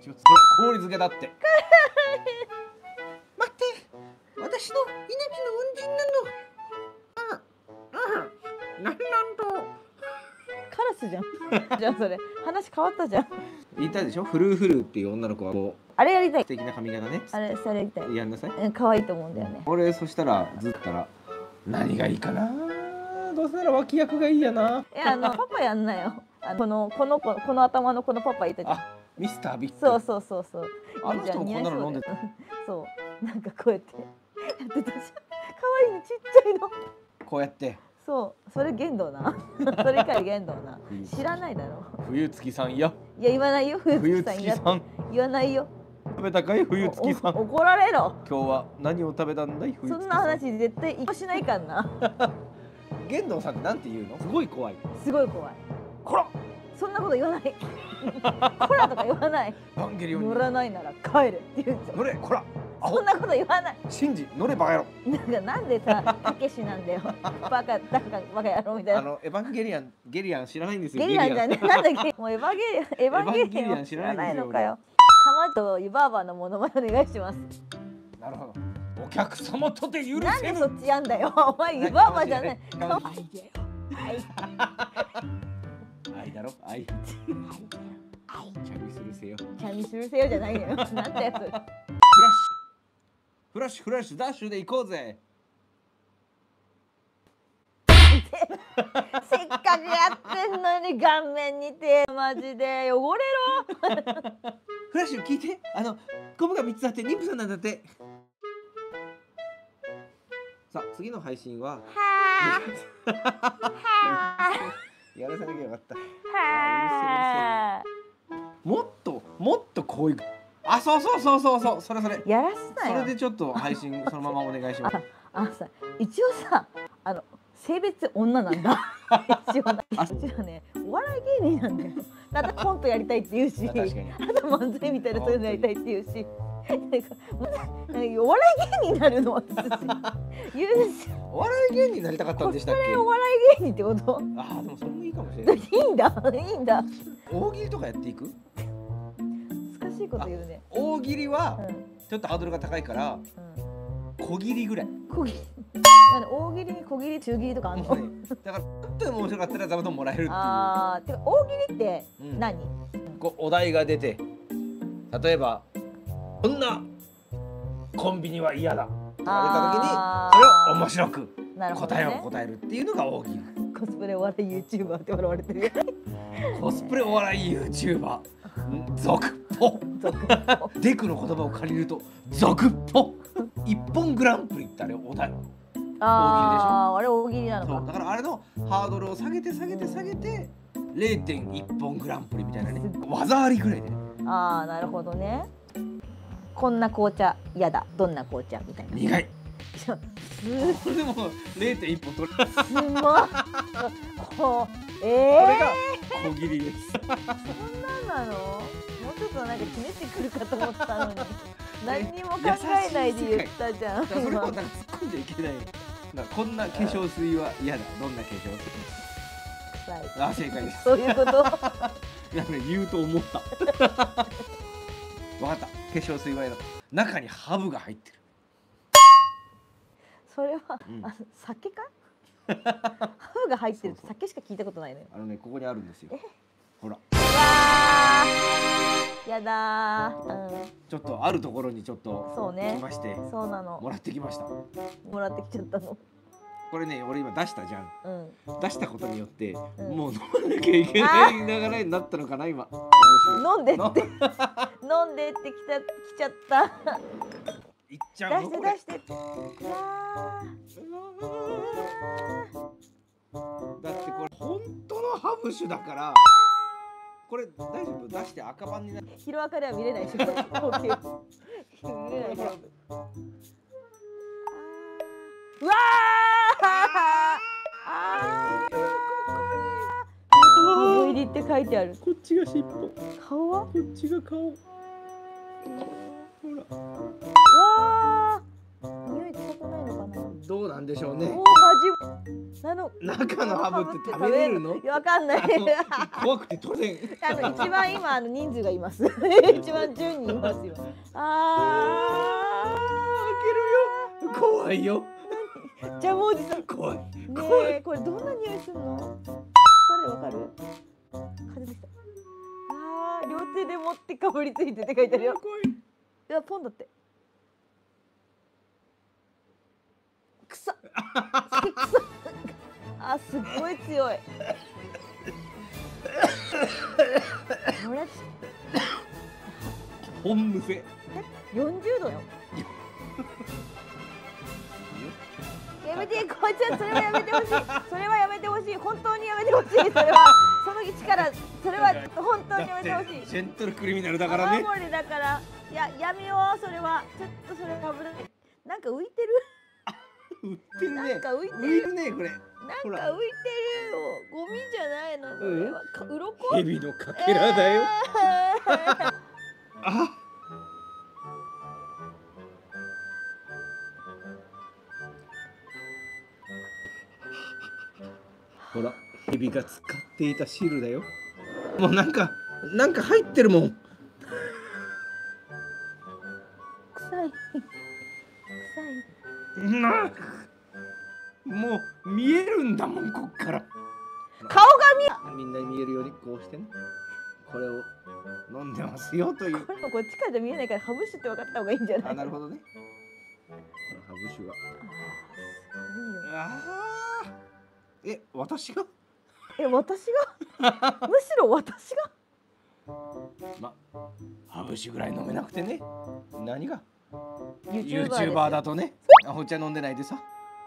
ちょっとほら氷漬けだって待って、私の命の恩人なの。ああ、なんなんとカラスじゃんじゃあそれ話変わったじゃん。 言いたいでしょ、フルーフルーっていう女の子はこうあれやりたい、 素敵な髪型ね。 あれそれやりたい、 やんなさい。 うん、可愛いと思うんだよね。 俺そしたらずったら何がいいかな、どうせなら脇役がいいやな。 いや、あのパパやんなよ。あのこのこの子この頭のこのパパいたじゃん。 あ、ミスタービッグ。 そうそうそうそう。 あの人もこんなの飲んでた。 そうなんかこうやってやってたじゃん。可愛いのちっちゃいの。 こうやって。 そう、それ限度な。それから限度な。知らないだろ。 冬月さんや。 いや言わないよ。冬月さんや。言わないよ。 食べたかい冬月さん。 怒られろ。 今日は何を食べたんだい冬月さん。 そんな話絶対一個しないからな。 玄道さんってなんて言うの？すごい怖い。 すごい怖い。 こら。 そんなこと言わない。こらとか言わない。 バンゲリオンに乗らないなら帰れって言うじゃん。 乗れ、こら。 そんなこと言わない。 シンジ乗れバカ野郎。 なんかなんでさ、たけしなんだよ。バカだからバカ野郎みたいな。 あのエヴァンゲリアンゲリアン知らないんですよ。 ゲリアンじゃね、なんだっけ。もうエヴァゲリアンエヴァゲリアン知らないのかよ。かまと湯婆婆のモノマネお願いします。なるほど。お客様とて許せぬ。 なんでそっちやんだよ。お前湯婆婆じゃない。愛だよ。愛。 愛だろ。愛。愛。チャミするせよ。 チャミするせよじゃないのよ。なんだよそれ。 フラッシュフラッシュフラッシュダッシュで行こうぜ。 せっかくやってんのに顔面に手マジで汚れろ。 フラッシュ聞いて、あのコブがみっつあって妊婦さんなんだって。さあ次の配信ははやらせなきゃよかった。はもっともっとこういう、あ、そうそうそうそうそう、それそれやらすなよ。 それでちょっと配信そのままお願いします。 あ、あさ一応さ、あの性別女なんだ。一応な、一応ね、お笑い芸人なんだよ。だってコントやりたいって言うし、あと漫才みたいなそういうのやりたいって言うし、なんかお笑い芸人になるの私言うし。 お笑い芸人になりたかったんでしたっけ？ お笑い芸人ってこと？ ああ、でもそれもいいかもしれない。いいんだ、いいんだ。 大喜利とかやっていく？ 難しいこと言うね。 大喜利はちょっとハードルが高いから、小切りぐらい。 小切り。大喜利に小切り中切りとかあんの？ だからちょっと面白かったら座布団もらえるっていう。 ああ、てか大喜利って何？ こうお題が出て、例えばこんなコンビニは嫌だとか出た時にそれを面白く答えを答えるっていうのが大喜利。 コスプレお笑い YouTuber って笑われてる。 コスプレお笑い YouTuber 続ポデクの言葉を借りると続ポ一本グランプリってあれお題。 ああ、あれ大喜利なのか。 そうだからあれのハードルを下げて下げて下げて れいてんいち 本グランプリみたいなね、技ありぐらいでね。ああ、なるほどね。こんな紅茶嫌だ、どんな紅茶みたいな。 苦い。それでも れいてんいち 本取る。 すごい。こう、ええー。これが小切りです。 そんなんなの？もうちょっとなんかひねってくるかと思ったのに。何にも考えないで言ったじゃん。 それもなんか突っ込んでいけない。こんな化粧水は嫌だ。どんな化粧水？あ、正解です。 そういうこと。 いやね、言うと思った。わかった。化粧水は嫌だ。中にハブが入ってる。 それは、うん、あの酒か？ハブが入ってるって酒しか聞いたことないのよ。 あのね、ここにあるんですよ。ほら。 やだー、 うん、ちょっとあるところにちょっとそうね、 来まして、 そうなの、 もらってきました。 もらってきちゃったの。 これね、俺今出したじゃん、うん、出したことによって、うん、もう飲まなきゃいけない流れになったのかな今。 飲んでって飲んでってきた来ちゃった。 いっちゃうの。 出して出して。いやだってこれ本当のハブ酒だから。これ大丈夫？出して赤番になる。 ヒロアカでは見れないし、これ。見れないし。うわあ。ああ。顔入りって書いてある。 こっちが尻尾。 顔は？ こっちが顔。ほら。 うわあ。匂い臭くないのかな。 どうなんでしょうね。 大味なの中のハブって食べれるの？ いや、わかんない。 怖くて当然。 あの一番今あの人数がいます。一番じゅうにんいますよ。ああ、開けるよ。怖いよ。 ジャムおじさん。 怖い。 ねえ、これどんな匂いするの？誰わかる？風でした。ああ、両手で持ってかぶりついてって書いてあるよ。いや、ポンだって。くさ。くさ。あ、すっごい強い。これ。 本むせ。 四十度よ。やめて、こいつはそれはやめてほしい。それはやめてほしい。本当にやめてほしい。それはその一から、それは本当にやめてほしい。 ジェントルクリミナルだからね。 泡盛だから、いや、やめよう。それはちょっとそれ危ない。なんか浮いてる。 浮いてるね。 なんか浮いてる。 浮いるね、これ。 なんか浮いてるよ。ゴミじゃないの。それは鱗。 蛇のかけらだよ。あ。ほら、蛇が使っていた汁だよ。もうなんか、なんか入ってるもん。 臭い。臭い。 な。もう見えるんだもん、こっから。 顔が見え。 みんなに見えるようにこうしてね。これを飲んでますよという。 これもこっちからじゃ見えないから、ハブ酒って分かった方がいいんじゃない？ あ、なるほどね。このハブ酒が。ああ。え、私が？ え、私が？むしろ私が？ ま、ハブ酒ぐらい飲めなくてね。何が？ ユーチューバーだとね。お茶飲んでないでさ。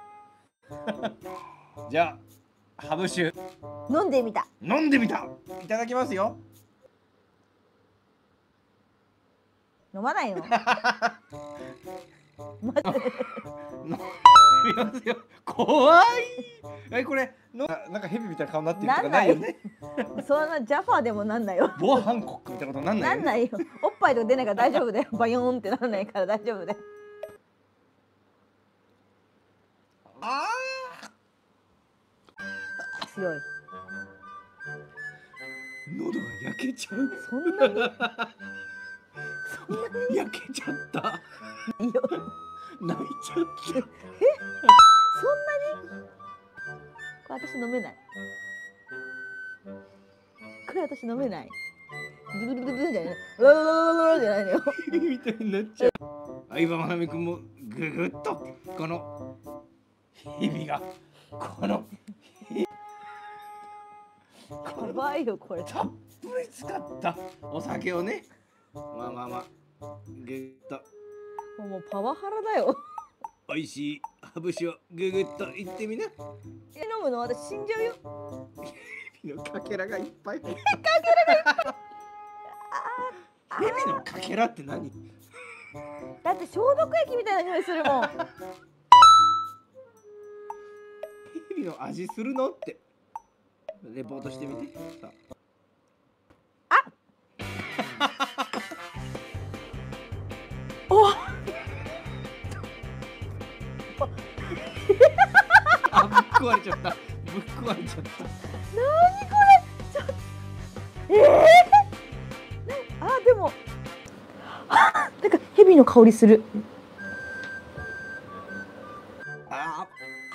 じゃあ、ハブ酒。 飲んでみた。 飲んでみた。いただきますよ。 飲まないよ。待って。 見ますよ。怖い。え、これのなんかヘビみたいな顔になってるとかないよね。 そんなジャファーでもなんないよ。 ボーハンコックみたいなことなんないよ、ね。 なんないよ。おっぱいとか出ないから大丈夫だよ。バヨーンってなんないから大丈夫だよ。 ああ。強い。 喉が焼けちゃう。 そんなに。そんなに。 焼けちゃった。 いいよ。 泣いちゃった。え、そんなに。これ私飲めない。 これ私飲めない。グルグルグルじゃない。うわうわうわじゃないのよ。 みたいになっちゃう。相葉真美君もぐぐっとこの蛇がこのやばいよこれ。 たっぷり使ったお酒をね。まあまあまあぐぐっと。 もうパワハラだよ。 おいしいハブ酒をぐぐっといってみな。 え、飲むの私死んじゃうよ。 蛇のかけらがいっぱい。かけらがいっぱい。 蛇のかけらって何？ だって消毒液みたいな匂いするもん。 蛇の味するのってレポートしてみて。さあ。お。 あ、ぶっ壊れちゃった。ぶっ壊れちゃった。なにこれ。 ちょっと。ええー。あ、でも。あ、なんか蛇の香りする。 ああ。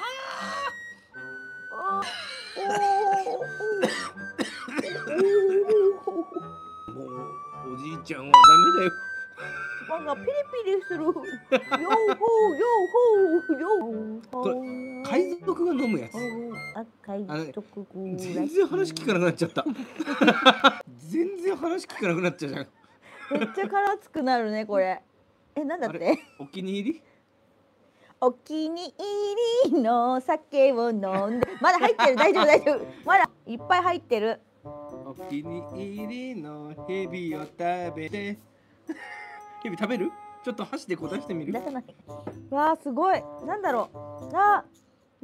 あ。 もうおじいちゃんはダメだよ。 なんかピリピリする。よーほーよーほーよー。 これ海賊が飲むやつ。 あ、海賊。 全然話聞かなくなっちゃった。全然話聞かなくなっちゃうじゃん。 めっちゃ辛つくなるねこれ。え、なんだって？ お気に入り？ お気に入りの酒を飲んで。まだ入ってる、大丈夫大丈夫。まだいっぱい入ってる。 お気に入りのヘビを食べて。ヘビ食べる？ちょっと箸でこう出してみる？ 出さない。わあ、すごい。なんだろう。あ、うん、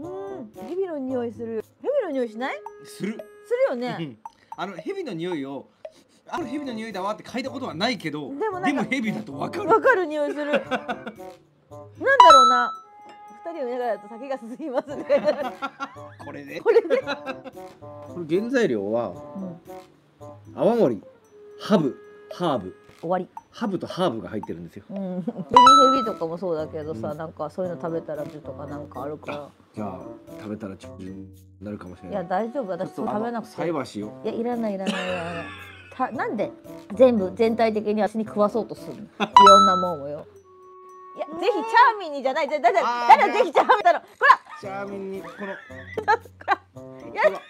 ヘビの匂いする。ヘビの匂いしない？ する。 するよね。 あのヘビの匂いを、あのヘビの匂いだわって嗅いだことはないけど、でもでもヘビだとわかる。 わかる匂いする。なんだろうな。 人を見ながらだと酒が進みますって書いてある。 これね。 これで。 これ原材料は、泡盛、ハブ、ハーブ。 終わり。 ハブとハーブが入ってるんですよ。 うん。ヘビヘビとかもそうだけどさ、なんかそういうの食べたらとかなんかあるから。 じゃあ食べたらちょっとなるかもしれない。 いや大丈夫、私食べなくて。 菜箸を。 いやいらないいらないいらない。たなんで全部全体的に私に食わそうとするの。いろんなもんをよ。いやぜひチャーミンにじゃない。だだだだぜひチャーミンだろ。こら。 チャーミンにこの。 こら。やだ。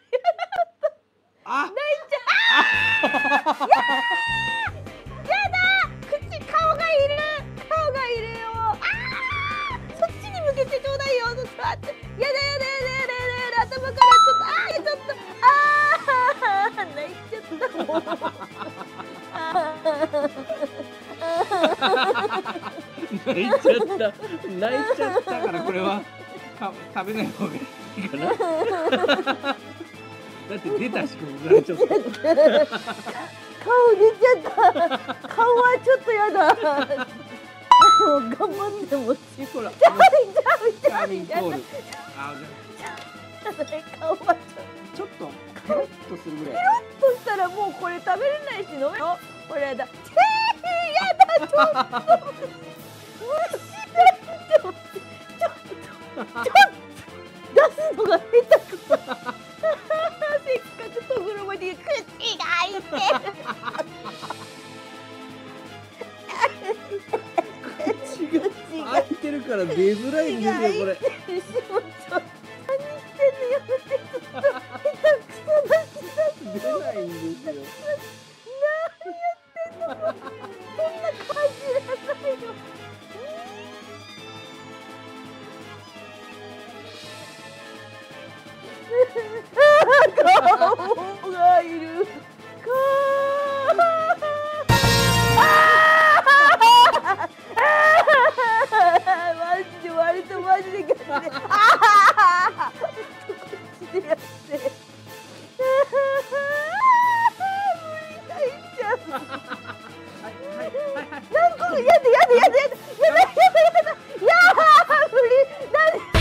あ。 泣いちゃう。やだ。口顔がいる。顔がいるよ。ああ。そっちに向けてちょうだいよ。ちょっと待って。やだやだやだやだやだ。頭からちょっとああちょっとああ泣いちゃったもん。 泣いちゃった泣いちゃったからこれはか食べない方がいいかな。だって出たし泣いちゃった。顔出ちゃった。顔はちょっとやだ。もう頑張ってもちほら。チャーミンチャーミンチャーミンチャーミン。あ顔はちょっとちょっとペロッとするぐらい。 ペロッとしたらもうこれ食べれないし飲めよ。これだ。えー、やだちょっと。虫だちょっとちょっとちょっと出すのが下手くそ。せっかくとぐろまで口が開いてる。 口が開いてるから出づらいんですよこれ。出ないんですよ。 何やってんの。そんな感じらないよ。顔がいる。マジで割とマジでガチで。こっちでやって。なんかやだやだやだやだやだやだやだいやー無理なんで。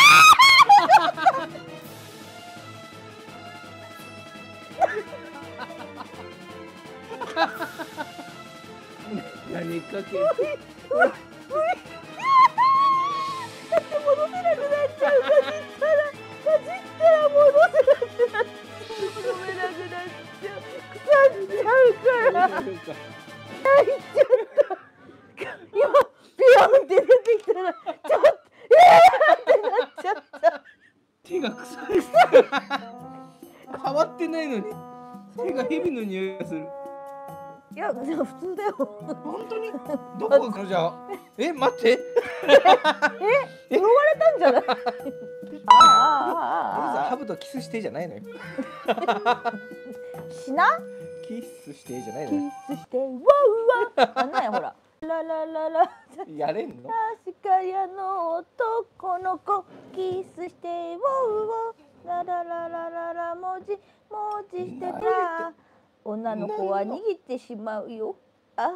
何かけ。 無理だって戻せなくなっちゃう。かじったらかじったら戻せなくなっちゃう。戻めなくなっちゃう。腐っちゃうから。泣いちゃった。今ビヨンって出てきたらちょっとえーってなっちゃった。 手が臭い。変わってないのに手が蛇の匂いがする。 いやじゃあ普通だよ。 本当にどこかじゃあえ待ってえ呪われたんじゃない。ああああハブとキスしてじゃないのよ。 しなキスしてじゃないのよ。 キスしてわうわあんなんやほらララララやれんの。 確かやの男の子キスしてわうわララララララ文字文字してた女の子は逃げてしまうよ。あ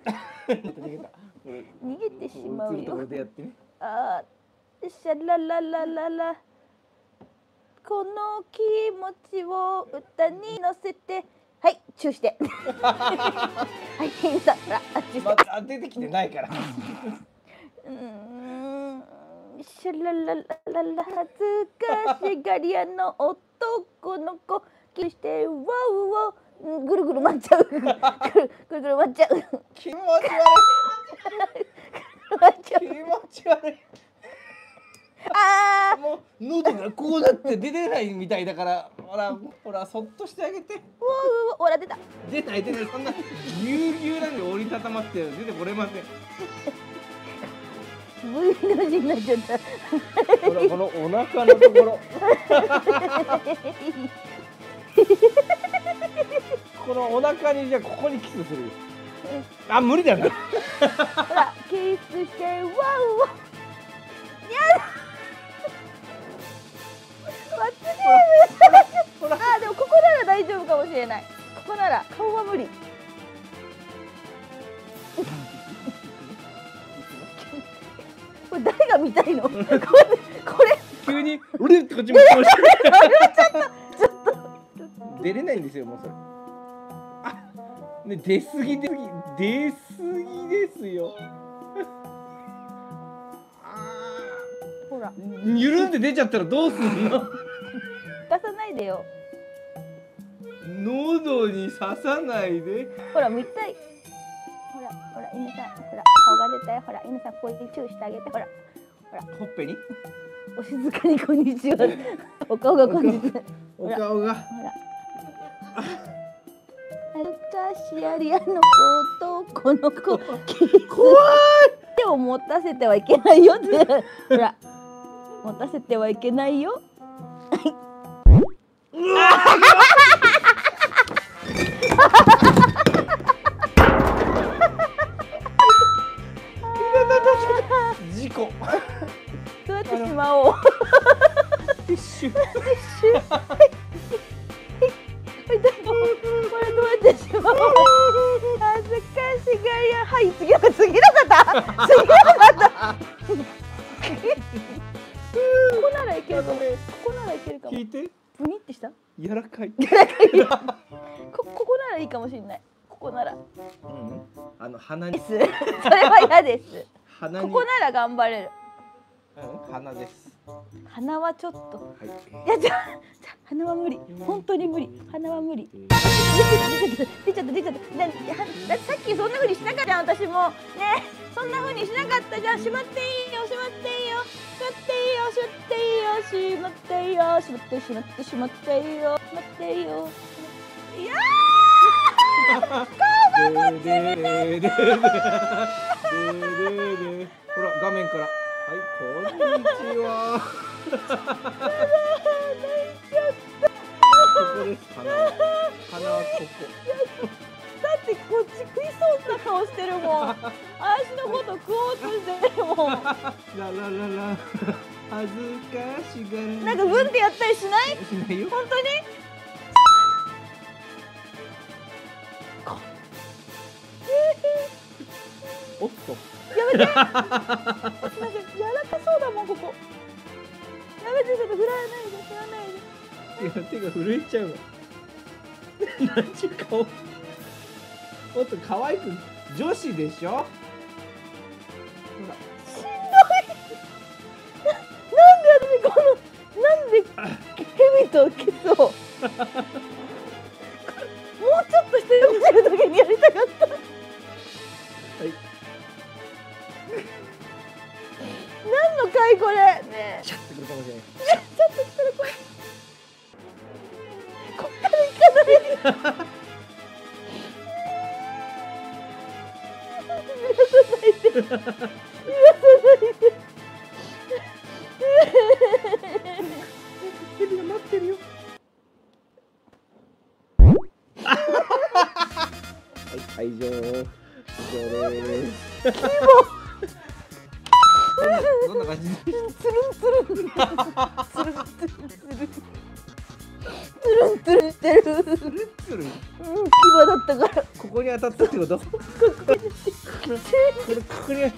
逃げてしまうよ。あシャラララララこの気持ちを歌に乗せてはいチューしてはいケンさんほらあっちまた出てきてないから。 うーんシャラララララ恥ずかしがり屋の男の子キスしてワウワウぐるぐる回っちゃうぐるぐるぐる回っちゃう。 気持ち悪い。気持ち悪い。 ああもう喉がこうなって出てないみたいだからほらほらそっとしてあげて。 わうわほら出た。 出ない出ないそんなぎゅうぎゅうなんで折りたたまって出てこれません。 V の字になっちゃった。 このこのお腹のところ。このお腹にじゃあここにキスする。あ無理だな。 ほらキスしてワウワウ。やだ。罰ゲーム。あでもここなら大丈夫かもしれない。ここなら顔は無理。これ誰がが見たいの。これこれ急に俺ってこっち向いてました。ちょっと出れないんですよもうそれ。あ、ね出過ぎ出過ぎ出過ぎですよ。 ほらゆるんで出ちゃったらどうすんの？ 出さないでよ。 喉に刺さないで。 ほら見たい。ほらほら犬さん、ほら顔が出たよ。ほら犬さんこうやってチューしてあげて。ほらほらほっぺにお静かにこんにちは。お顔がこんにちは。 お顔がほら昔やりあの子とこの子怖い。手を持たせてはいけないよって。ほら持たせてはいけないよ。 事故。 どうやってしまおう。 ティッシュ。 ティッシュ。これどうやってしまおう。恥ずかしがりや。はい、次の方、次の方。次の方。ここならいけるかも。ここならいけるかも。 聞いて。 ブニってした？ 柔らかい。 柔らかい。こここならいいかもしれない。ここなら。うん。 あの鼻に。 それは嫌です。 鼻ここなら頑張れる。 うん、鼻です。 鼻はちょっと。 はい。 いやじゃ鼻は無理。本当に無理。鼻は無理。出ちゃった出ちゃった出ちゃった。だってさっきそんな風にしなかったじゃん私も。ねそんな風にしなかったじゃん。しまっていいよしまっていいよ。しまっていいよしまっていいよしまってしまってしまっていいよしまっていいよ。いやー。顔がこっち見て。 ほら画面から。はい、こんにちは。ここです。鼻は。鼻はここ。 だってこっち食いそうな顔してるもん。私のこと食おうとしてるもん。 ララララ。恥ずかしがり。 なんかブンってやったりしない？ しないよ。 本当に？ おっと。 やめて。なんか柔らかそうだもんここ。やめてちょっと振らないで振らないで。 いや手が震えちゃうわ。なんちゅう顔。もっと可愛く女子でしょ。ほら。 しんどい。なんで私このなんで蛇とキスを。もうちょっとして見てる時にやりたかった。はい。何の回これ。ねえ。 シャッてくるかもしれない。 シャッてくるこれ。こっから行かない。揺らさないで。揺らさないで。 ヘビが待ってるよ。はい、以上。以上です。どんな感じ？ つるんつるん。つるんつるんつるん。つるんつるんしてる。つるんつるん。 うん、牙だったから。 ここに当たったってこと？これここに当たった。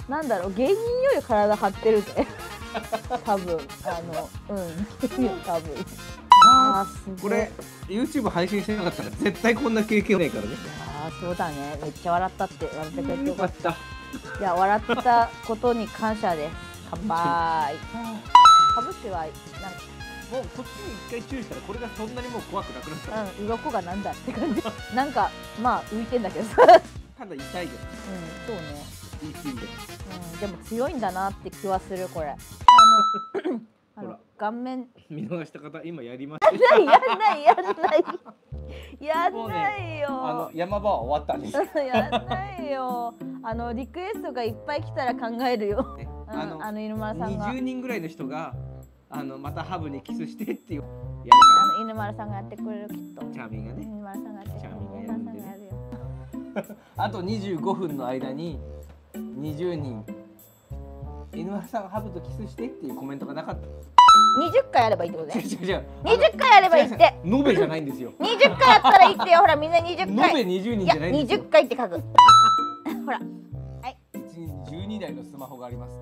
なんだろう、芸人より体張ってるぜ。多分あのうん多分。ああすごい。 これ YouTube 配信してなかったら絶対こんな経験ないからね。 ああそうだね。めっちゃ笑ったって笑ってくれてよかった。 よかった。 いや笑ったことに感謝です。乾杯。かぶってはなんかもうこっちに一回注意したらこれがそんなにもう怖くなくなった。 うん、鱗がなんだって感じ。なんかまあ浮いてんだけどさ。 ただ痛いじゃん。うん、 そうね。 いいシーンで。 うん、でも強いんだなって気はするこれ。あのあの顔面見逃した方今やりました。 やんないやんないやんないよ。 あの山場は終わったんです。 やんないよ。あのリクエストがいっぱい来たら考えるよ。 あのあの犬丸さんが。 にじゅうにんぐらいの人があのまたハブにキスしてっていうやるあから。 の犬丸さんがやってくれるきっと。 チャーミンがね。 犬丸さんがやってくれる。 チャーミンがや犬るんで丸さんがやるよ。 あとにじゅうごふんの間ににじゅうにん犬丸さんがハブとキスしてっていうコメントがなかった。 にじゅっかいやればいいってことね。 違う違う違う。 にじゅっかいやればいいって。 延べじゃないんですよ。 にじゅっかいやったらいいってよ。ほらみんなにじゅっかい。 延べにじゅうにんじゃないんですよ。 いやにじゅっかいって書く。ほら。はい。 いちにちじゅうにだいのスマホがありますって。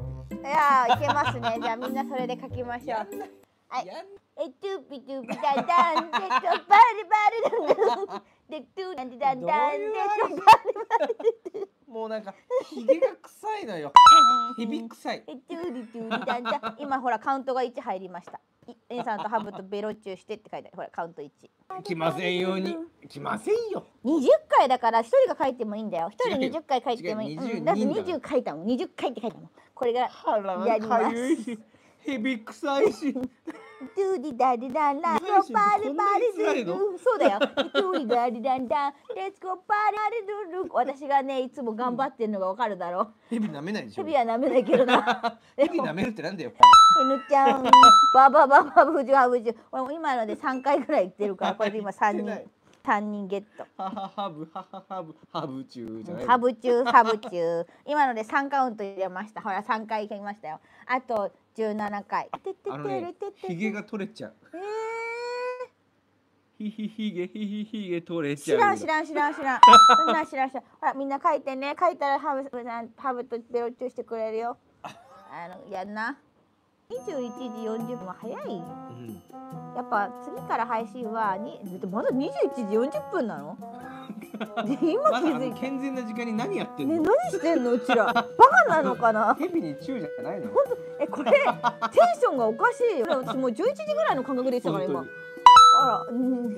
やーいけますね。じゃあみんなそれで書きましょう。はい。えトゥピトゥピダダンデッドバリバリダンデッドダンデダンダンデッドバリバリ。 もうなんかひげが臭いのよ。ひび臭い。 えトゥリトゥリダンダ。今ほらカウントがいち入りました。エンさんとハブとベロチューしてって書いてある。ほらカウントいち。 来ませんように。来ませんよ。 にじゅっかいだから一人が書いてもいいんだよ。一人にじゅっかい書いてもいい。だってにじゅう書いたもん。にじゅっかいって書いたもん。これがやります。 ヘビ臭いし。 ドゥディダディダンランゴパリパリドゥドゥ。そうだよ。ドゥディダディダンダンレッツゴパリパリドゥドゥ。私がねいつも頑張ってるのがわかるだろう。 ヘビ舐めないでしょ。 ヘビは舐めないけどな。 ヘビ舐めるってなんだよ。 犬ちゃんババババブジュハブジュ。俺も今のでさんかいぐらい言ってるからこれで今さんにんさんにんゲット。 ハハハブハハハブハブチューじゃない。 ハブチューハブチュー。今のでさんカウント入れました。ほらさんかい言いましたよ。あとじゅうななかい。 あのね、ひげが取れちゃう。ええ。ひひひげひひひげ取れちゃう。 知らん知らん知らん知らん。そんな知らん知らん。ほらみんな書いてね。書いたらハブハブとベロチューしてくれるよ。あのやんな。にじゅういちじよんじゅっぷんは早い。うん、やっぱ次から配信はにまだにじゅういちじよんじゅっぷんなの？今気づいた。 健全な時間に何やってんの？ ね、何してんのうちら。バカなのかな？ ヘビにチューじゃないの？ 本当えこれテンションがおかしいよ。私もうじゅういちじぐらいの感覚でしたから今。あら、うん。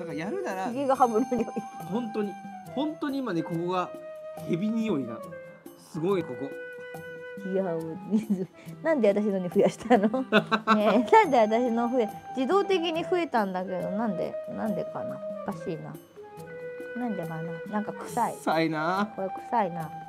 だからやるなら。 ひげがハブの匂い。 本当に本当に今ねここがヘビ匂いがすごいここ。 いやなんで私のに増やしたの？ねえなんで私の増え自動的に増えたんだけどなんでなんでかなおかしいな。なんでかななんか臭い。 臭いな。 これ臭いな。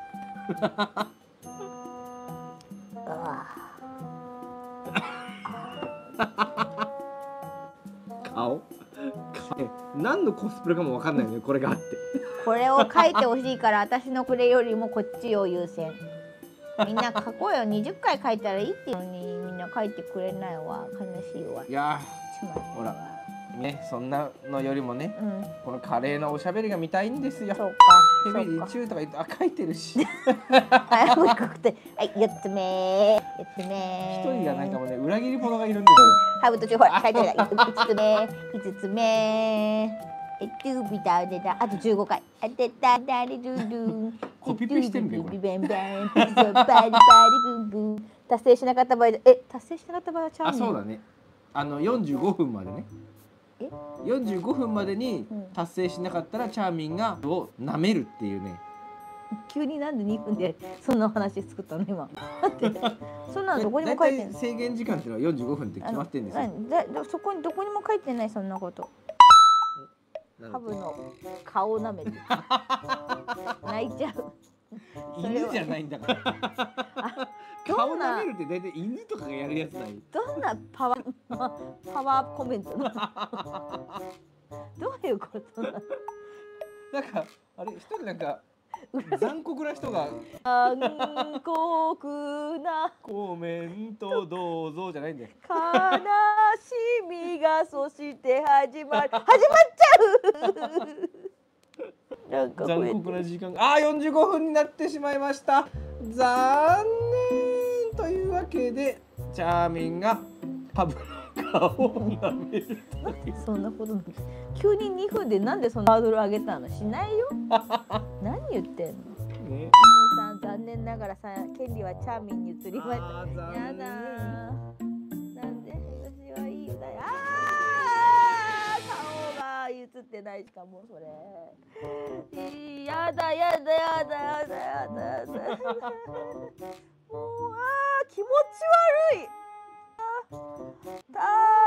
顔何のコスプレかもわかんないよねこれがあって。 これを書いてほしいから私のこれよりもこっちを優先。みんな書こうよ。にじゅっかい書いたらいいっていうのにみんな書いてくれないわ。悲しいわ。 いやほらねそんなのよりもね、うん、この華麗なおしゃべりが見たいんですよ。そうか。ヘビにチューとか言ってあ書いてるし。 はいもう一個くてはいよっつめよっつめ。 一人がなんかもね裏切り者がいるんですよ。 ハブとチューほら書いてる。いつつめいつつめ。えっとビタデタあとじゅうごかい。あてただりドゥドゥ。 コピペしてんべこれ。 達成しなかった場合え達成しなかった場合はチャーミン。 あそうだね。あのよんじゅうごふんまでね。え？よんじゅうごふんまでに達成しなかったらチャーミンがを舐めるっていうね。 急になんでにふんでそんな話作ったの今。そんなのどこにも書いてない。 制限時間っていうのはよんじゅうごふんって決まってんですよ。 だそこにどこにも書いてないそんなこと。ハブの顔を舐めて泣いちゃう。 犬じゃないんだから。顔舐めるって大体犬とかがやるやつない。 どんなパワーパワーコメントなの？どういうことなの？ なんかあれ一人なんか残酷な人が残酷なコメントどうぞじゃないんだよ。 悲しみがそして始まる始まっちゃう。なんか残酷な時間があーよんじゅうごふんになってしまいました。残念というわけでチャーミンがハブの顔を舐める。 そんなことない。急ににふんでなんでそのハードル上げたの？しないよ。何言ってんの？ね、さん残念ながらさ権利はチャーミンに移りました。やだー。なんで私はいいよだよ。あー顔が映ってないしかもそれ。やだやだやだやだやだやだ。もうあー気持ち悪い。高まる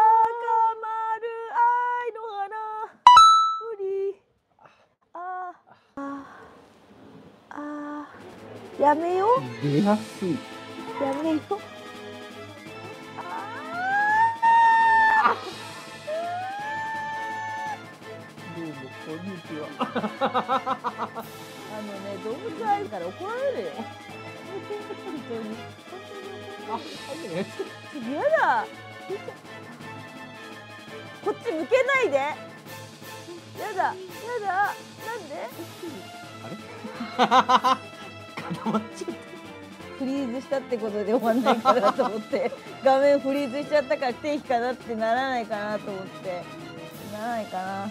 愛の花無理。ああああやめよう。 出やすい。 やめよう。ああどうもこんにちは。 あのね動物愛から怒られるよ。本当に。 あ、 やだ。こっち向けないで。やだ、やだ。なんで？ あれ？固まっちゃった。 フリーズしたってことで終わんないかなと思って画面フリーズしちゃったから不定期かなってならないかなと思ってならないかな。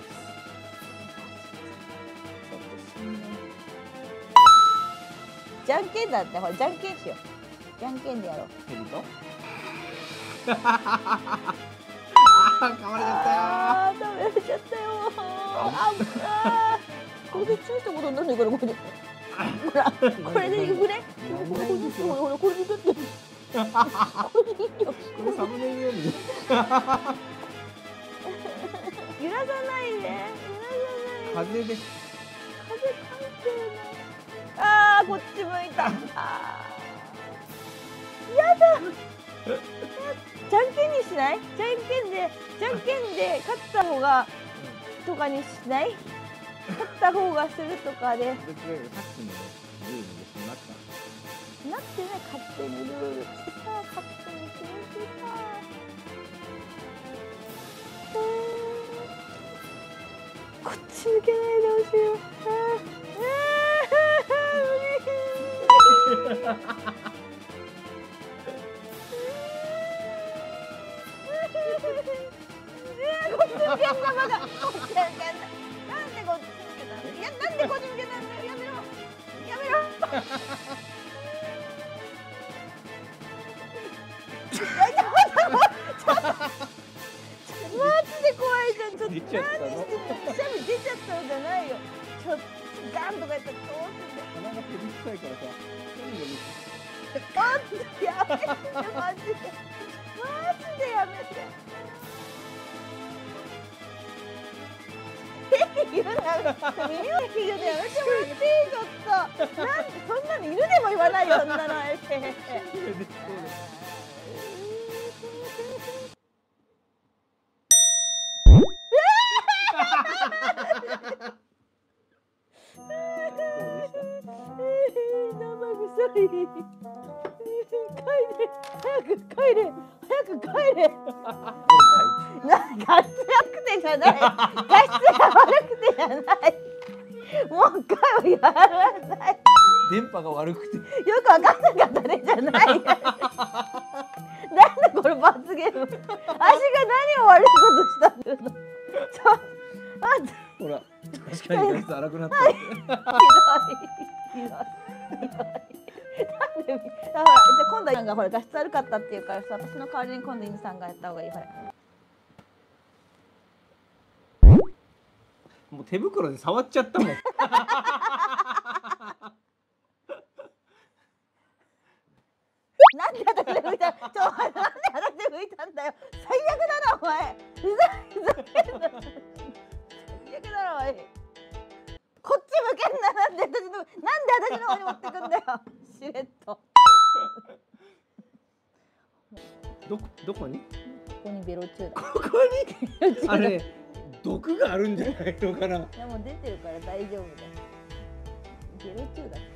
じゃんけんだって、ほらじゃんけんしよう。じゃんけんでやろう。 ヘビとああ、噛まれちゃったよ。 ああ、食べられちゃったよ。ああ、これで注意したことになるから、これで。ほら、これでいくね。これでいくよ。ほら、これでいくって。これでいいよ。 これサムネイルより。 揺らさないで。揺らさないで。 風で。 風関係ない。ああ、こっち向いた。ああ。やだ。じゃんけんにしない？じゃんけんで、じゃんけんで勝った方がとかにしない？勝った方がするとかで。なってない、勝手にルールしてさ、勝手に決めてさ。こっち向けないでほしいよ。こっち向けんな、バカ。こっち向けんな。なんでこっち向けたの？いや、なんでこっち向けたんだよ。やめろ。やめろ。マジで怖いじゃん。ちょっと何してんの？くしゃみ出ちゃったのじゃないよ。ちょっとガンとかやったらどうすんだよ。 鼻が照り臭いからさ。 あっ、やめて、マジで。マジでやめて。言うな、耳を聞いてやめてもらっていい？ちょっと。なんでそんなのいるでも言わないよ、そんなの。帰れ、早く帰れ、早く帰れ。な、画質良くてじゃない。画質が悪くてじゃない。もう一回はやらない。 電波が悪くて。 よくわかんなかったねじゃない。なんでこれ罰ゲーム。足が何を悪いことしたんだよ。ちょ、待って。 ほら、確かに画質荒くなった。 ひどい。ひどい。ひどい。なんで、だから、じゃあ今度はなんかほら画質悪かったっていうからさ、私の代わりに今度インさんがやった方がいい。ほら。 もう手袋で触っちゃったもん。 なんで私で拭いた？ちょ、なんで私で拭いたんだよ。最悪だなお前。ふざふざけんな。最悪だなおい。こっち向けんな。なんで私のなんで私の方に持ってくんだよ。しれっと。 どこどこに？ ここにベロチューだ。 ここに？あれ毒があるんじゃないのかな。 いやもう出てるから大丈夫だよ。ベロチューだって。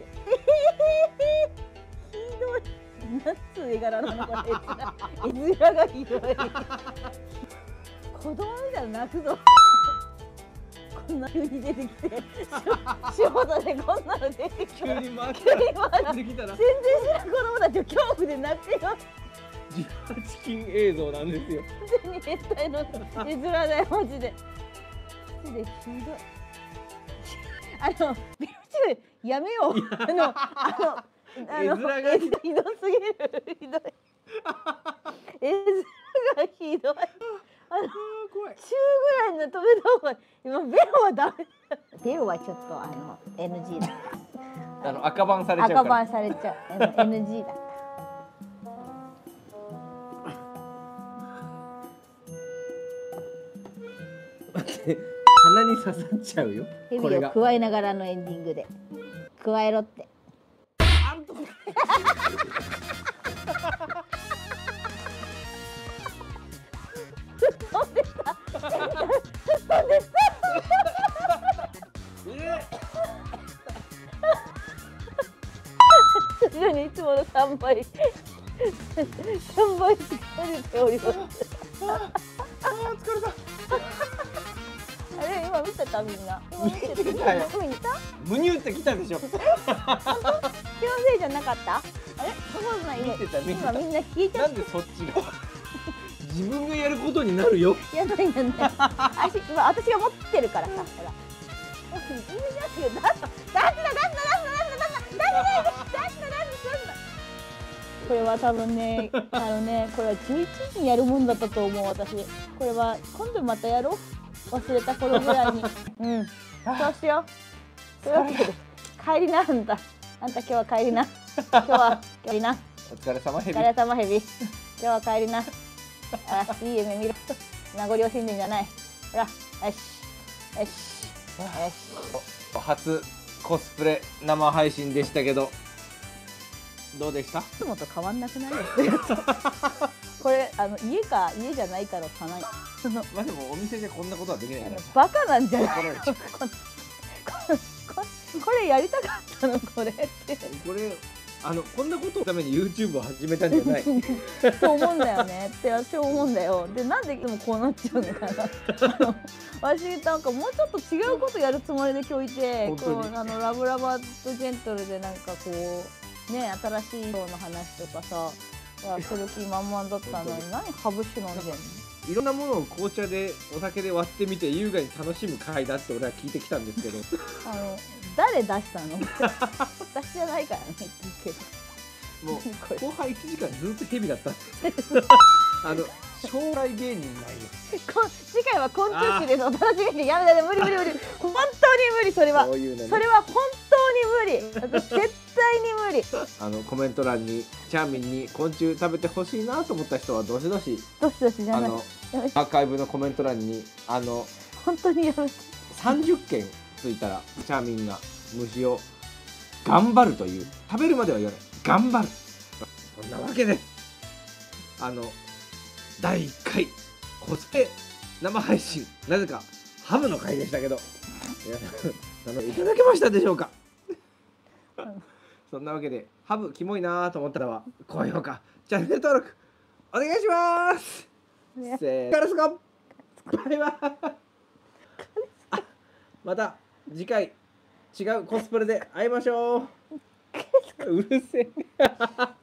ひどい。なんつう絵柄なのこれ。絵面がひどい。子供みたいな泣くぞ。こんな風に出てきて、仕事でこんなの出てきた。 急に回ってきたら。 全然知らん子供たちを恐怖で泣くよ。 じゅうはち禁映像なんですよ。 全然変態の絵面だよマジで。マジでひどい。あのベロチューやめよう。あのあのあの絵面がひどすぎる。ひどい。絵面がひどい。あの中ぐらいの止めた方が今ベロはダメだ。ベロはちょっとあの エヌジー だ。 あの赤バンされちゃうから。 赤バンされちゃう。エヌジー だ。 待って、鼻に刺さっちゃうよ。 ヘビを加えながらのエンディングで加えろって。 あんと飛んでた。飛んでた。後ろにいつもの三倍三倍疲れております。 ああ疲れた。 あれ今見てたみんな。 見てたよ。 見た？ むにゅってきたでしょ。 気のせいじゃなかった？ あれそんなことない。今見てた見てた今みんな引いちゃって。 なんでそっちが自分がやることになるよ。 いやないなんない。足今私が持ってるからさ、ほら。みんな出すよ。出す出すな出すな出すな出すな出すな出すな出すな出すな出すな出すな。これは多分ね、あのね、これはじゅういちじにやるもんだったと思う私。これは今度またやろう。忘れた頃ぐらいに。うん。そうしよう。というわけで帰りなあんた。あんた今日は帰りな。今日は帰りな。 お疲れ様ヘビ。 お疲れ様ヘビ。今日は帰りな。あ、いい夢見ろ。名残惜しんでんじゃない。ほら、よし。よし。よし。 初コスプレ生配信でしたけどどうでした？いつもと変わんなくないですこれあの家か家じゃないかの差ない。 まあでもお店でこんなことはできないからバカなんじゃない怒られちゃうここれやりたかったのこれってこれあのこんなことのために YouTube を始めたんじゃないそう思うんだよねって私は思うんだよ。でなんででもこうなっちゃうのかなあの私なんかもうちょっと違うことやるつもりで今日いてこうあのラブラバとジェントルでなんかこうね新しい人の話とかさする気満々だったのに何ハブ酒飲んでんの。 いろんなものを紅茶でお酒で割ってみて優雅に楽しむ会だって俺は聞いてきたんですけどあの誰出したの私じゃないからね言ってるけどもう後半いちじかんずっとヘビだったんですあの将来芸人ないよ次回は昆虫誌ですお楽しみに。やめだね無理無理無理本当に無理それはそれは本当に無理私絶対に無理あのコメント欄にチャーミンに昆虫食べてほしいなと思った人はどしどしどしどしじゃないあのアーカイブのコメント欄にあの本当にやめてさんじゅっけんついたらチャーミンが虫を頑張るという食べるまでは言わない頑張るそんなわけであのだいいっかいコスプレ生配信なぜかハムの回でしたけど皆さんあのいただけましたでしょうかそんなわけでハブキモいなと思ったらは高評価チャンネル登録お願いしますせーカラスカバイバイまた次回違うコスプレで会いましょううるせえ